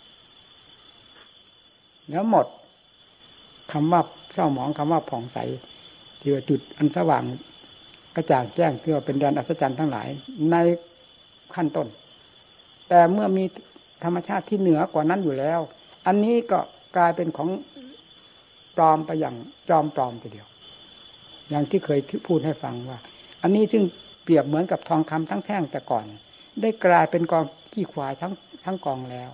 แล้วหมดคำว่าเศร้าหมองคำว่าผ่องใสที่ว่าจุดอันสว่างกระจ่างแจ้งที่ว่าเป็นแดนอัศจรรย์ทั้งหลายในขั้นต้นแต่เมื่อมีธรรมชาติที่เหนือกว่านั้นอยู่แล้วอันนี้ก็กลายเป็นของปลอมไปอย่างจอมปลอมทีเดียวอย่างที่เคยพูดให้ฟังว่าอันนี้ซึ่งเปรียบเหมือนกับทองคำทั้งแท่งแต่ก่อนได้กลายเป็นกองขี้ควายทั้งกองแล้ว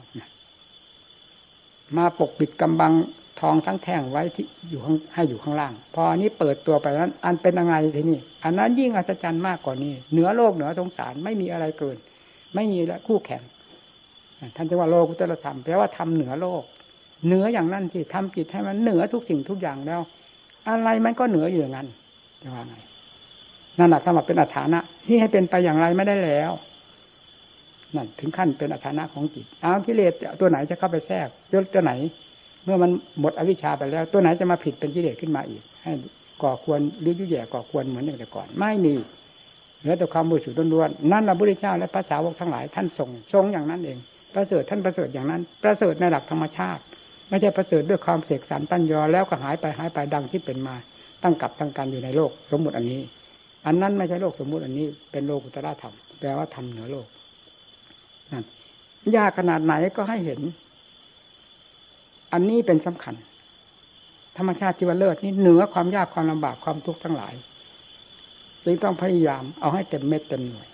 มาปกปิดกำบังทองทั้งแท่งไว้ที่อยู่ข้างล่างพออันนี้เปิดตัวไปนั้นอันเป็นยังไงทีนี้อันนั้นยิ่งอัศจรรย์มากกว่านี้เหนือโลกเหนือสงสารไม่มีอะไรเกินไม่มีและคู่แข่งท่านจะว่าโลกุตตรธรรมแปลว่าทำเหนือโลกเหนืออย่างนั้นที่ทำจิตให้มันเหนือทุกสิ่งทุกอย่างแล้วอะไรมันก็เหนืออยู่อย่างนั้นจะว่าไงนั่นแหละคำว่าเป็นอัฏฐานะที่ให้เป็นไปอย่างไรไม่ได้แล้วนั่นถึงขั้นเป็นอัฏฐานะของจิตเอากิเลสตัวไหนจะเข้าไปแทรกตัวไหนเมื่อมันหมดอวิชชาไปแล้วตัวไหนจะมาผิดเป็นกิเลสขึ้นมาอีกก่อควรหรือยุ่ยแย่ก่อควรเหมือนอย่างแต่ก่อนไม่มีเหลือแต่ความบริสุทธิ์ล้วนๆนั่นพระพุทธเจ้าและพระสาวกทั้งหลายท่านทรงอย่างนั้นเองประเสริฐท่านประเสริฐอย่างนั้นประเสริฐในหลักธรรมชาติไม่ใช่ประเสริฐด้วยความเสกสรรปั้นยอแล้วก็หายไปดังที่เป็นมาตั้งกับตั้งการอยู่ในโลกสมมุติอันนี้อันนั้นไม่ใช่โลกสมมุติอันนี้เป็นโลกุตตรธรรมแปลว่าธรรมเหนือโลกนั่นยากขนาดไหนก็ให้เห็นอันนี้เป็นสำคัญธรรมชาติที่ว่าเลิศนี่เหนือความยากความลำบากความทุกข์ทั้งหลายจึงต้องพยายามเอาให้เต็มเม็ดเต็มหน่วย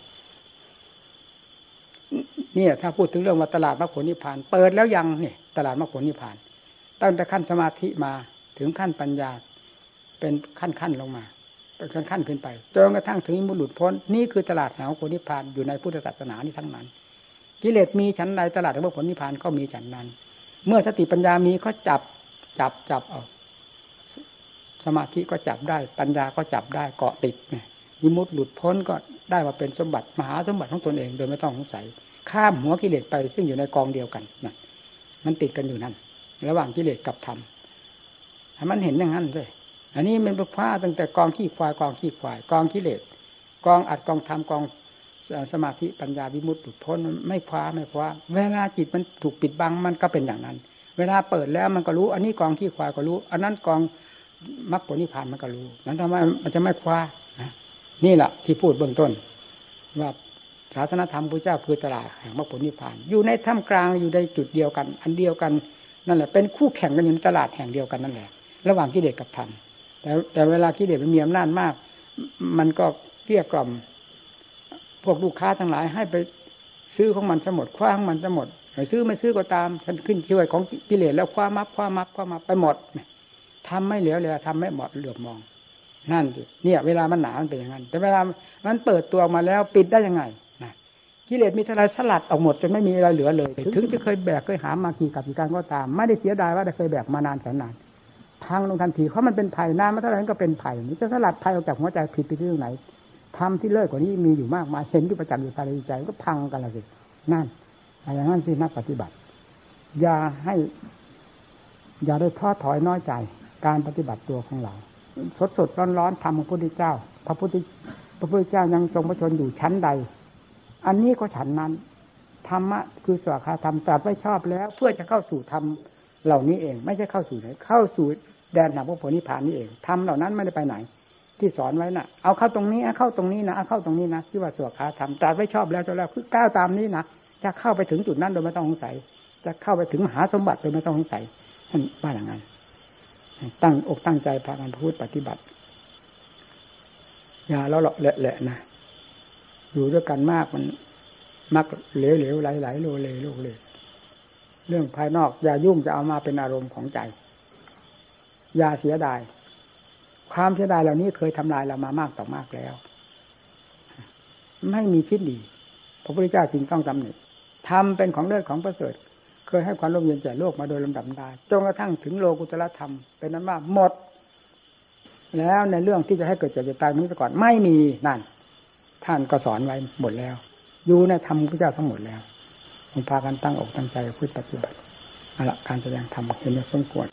เนี่ยถ้าพูดถึงเรื่องว่าตลาดมรรคผลนิพพานเปิดแล้วยังเนี่ยตลาดมรรคผลนิพพานตั้งแต่ขั้นสมาธิมาถึงขั้นปัญญาเป็นขั้นลงมาเป็นขั้นขึ้นไปจนกระทั่งถึงมุหลุดพ้นนี่คือตลาดแห่งมรรคผลนิพพานอยู่ในพุทธศาสนานี้ทั้งนั้นกิเลสมีชั้นใดตลาดแห่งมรรคผลนิพพานก็มีชั้นนั้นเมื่อสติปัญญามีก็จับเอาสมาธิก็จับได้ปัญญาก็จับได้เกาะติดเนี่ยวิมุตติหลุดพ้นก็ได้มาเป็นสมบัติมหาสมบัติของตนเองโดยไม่ต้องสงสัยข้ามหัวกิเลสไปซึ่งอยู่ในกองเดียวกันนั่นมันติดกันอยู่นั่นระหว่างกิเลสกับธรรมให้มันเห็นอย่างนั้นเลยอันนี้มันเป็นคว้าตั้งแต่กองขี้ควายกองกิเลสกองอัดกองธรรมกองสมาธิปัญญาวิมุตติหลุดพ้นไม่คว้าเวลาจิตมันถูกปิดบังมันก็เป็นอย่างนั้นเวลาเปิดแล้วมันก็รู้อันนี้กองขี้ควายก็รู้อันนั้นกองมรรคผลนิพพานมันก็รู้นั้นทำไมมันจะไม่คว้านี่แหละที่พูดเบื้องต้นว่าศาสนธรรมพระเจ้าคือตลาดแห่งมรรคผลนิพพานอยู่ในท่ามกลางอยู่ในจุดเดียวกันอันเดียวกันนั่นแหละเป็นคู่แข่งกันอยู่ในตลาดแห่งเดียวกันนั่นแหละระหว่างกิเลสกับธรรมแต่เวลากิเลสมันมีอำนาจมากมันก็เกลี้ยกล่อมพวกลูกค้าทั้งหลายให้ไปซื้อของมันทั้งหมดคว้าของมันทั้งหมดซื้อไม่ซื้อก็ตามฉันขึ้นช่วยของกิเลสแล้วคว้ามับไปหมดทำไม่เหลือเลยทำไม่เหมาะเหลือบมองนั่นสิเนี่ยเวลามันหนามันเป็นอย่างนั้นแต่เวลามันเปิดตัวมาแล้วปิดได้ยังไงนะกิเลสมีเท่าไรสลัดออกหมดจนไม่มีอะไรเหลือเลยถึงจะเคยแบกเคยหามากี่กับกี่การก็ตามไม่ได้เสียดายว่าได้เคยแบกมานานแสนนานพังลงทันทีเพราะมันเป็นภัยนานมาเท่าไหร่ก็เป็นภัยนี่จะสลัดภัยออกจากหัวใจผิดไปที่ตรงไหนทำที่เลิศกว่านี้มีอยู่มากมายเห็นที่ประจักษ์อยู่ภายในใจก็พังกันละสินั่นอย่างนั้นสินักปฏิบัติอย่าได้ท้อถอยน้อยใจการปฏิบัติตัวของเราสดร้อนๆธรรมของพระพุทธเจ้าพระพุทธเจ้ายังทรงพระชนอยู่ชั้นใดอันนี้ก็ฉันนั้นธรรมะคือสวากขาธรรมตรัสไว้ชอบแล้วเพื่อจะเข้าสู่ธรรมเหล่านี้เองไม่ใช่เข้าสู่ไหนเข้าสู่แดนแห่งพระโพธินิพพานนี้เองธรรมเหล่านั้นไม่ได้ไปไหนที่สอนไว้น่ะเอาเข้าตรงนี้เข้าตรงนี้นะเอาเข้าตรงนี้นะที่ว่าสวากขาธรรมตรัสไว้ชอบแล้วคือก้าวตามนี้นะจะเข้าไปถึงจุดนั้นโดยไม่ต้องสงสัยจะเข้าไปถึงมหาสมบัติโดยไม่ต้องสงสัยท่านว่าอย่างนั้นตั้งอกตั้งใจพากันพูดปฏิบัติอย่าเลาะแหละนะอยู่ด้วยกันมากมันมักเหลวไหลโลเลเรื่องภายนอกอย่ายุ่งจะเอามาเป็นอารมณ์ของใจอย่าเสียดายความเสียดายเหล่านี้เคยทำลายเรามามากต่อมากแล้วไม่มีชิ้นดีพระพุทธเจ้าจึงต้องตำหนิทำเป็นของเลิศของประเสริฐเคยให้ความร่มเย็นแก่โลกมาโดยลำดับดาจนกระทั่งถึงโลกุตตรธรรมเป็นนั้นว่าหมดแล้วในเรื่องที่จะให้เกิดเจ็บจะตายนี้ไปก่อนไม่มีนั่นท่านก็สอนไว้หมดแล้วอยู่ในธรรมพระเจ้าทั้งหมดแล้วผมพากันตั้งอกตั้งใจพูดปฏิบัติเอาละการแสดงธรรมเห็นว่าสมควร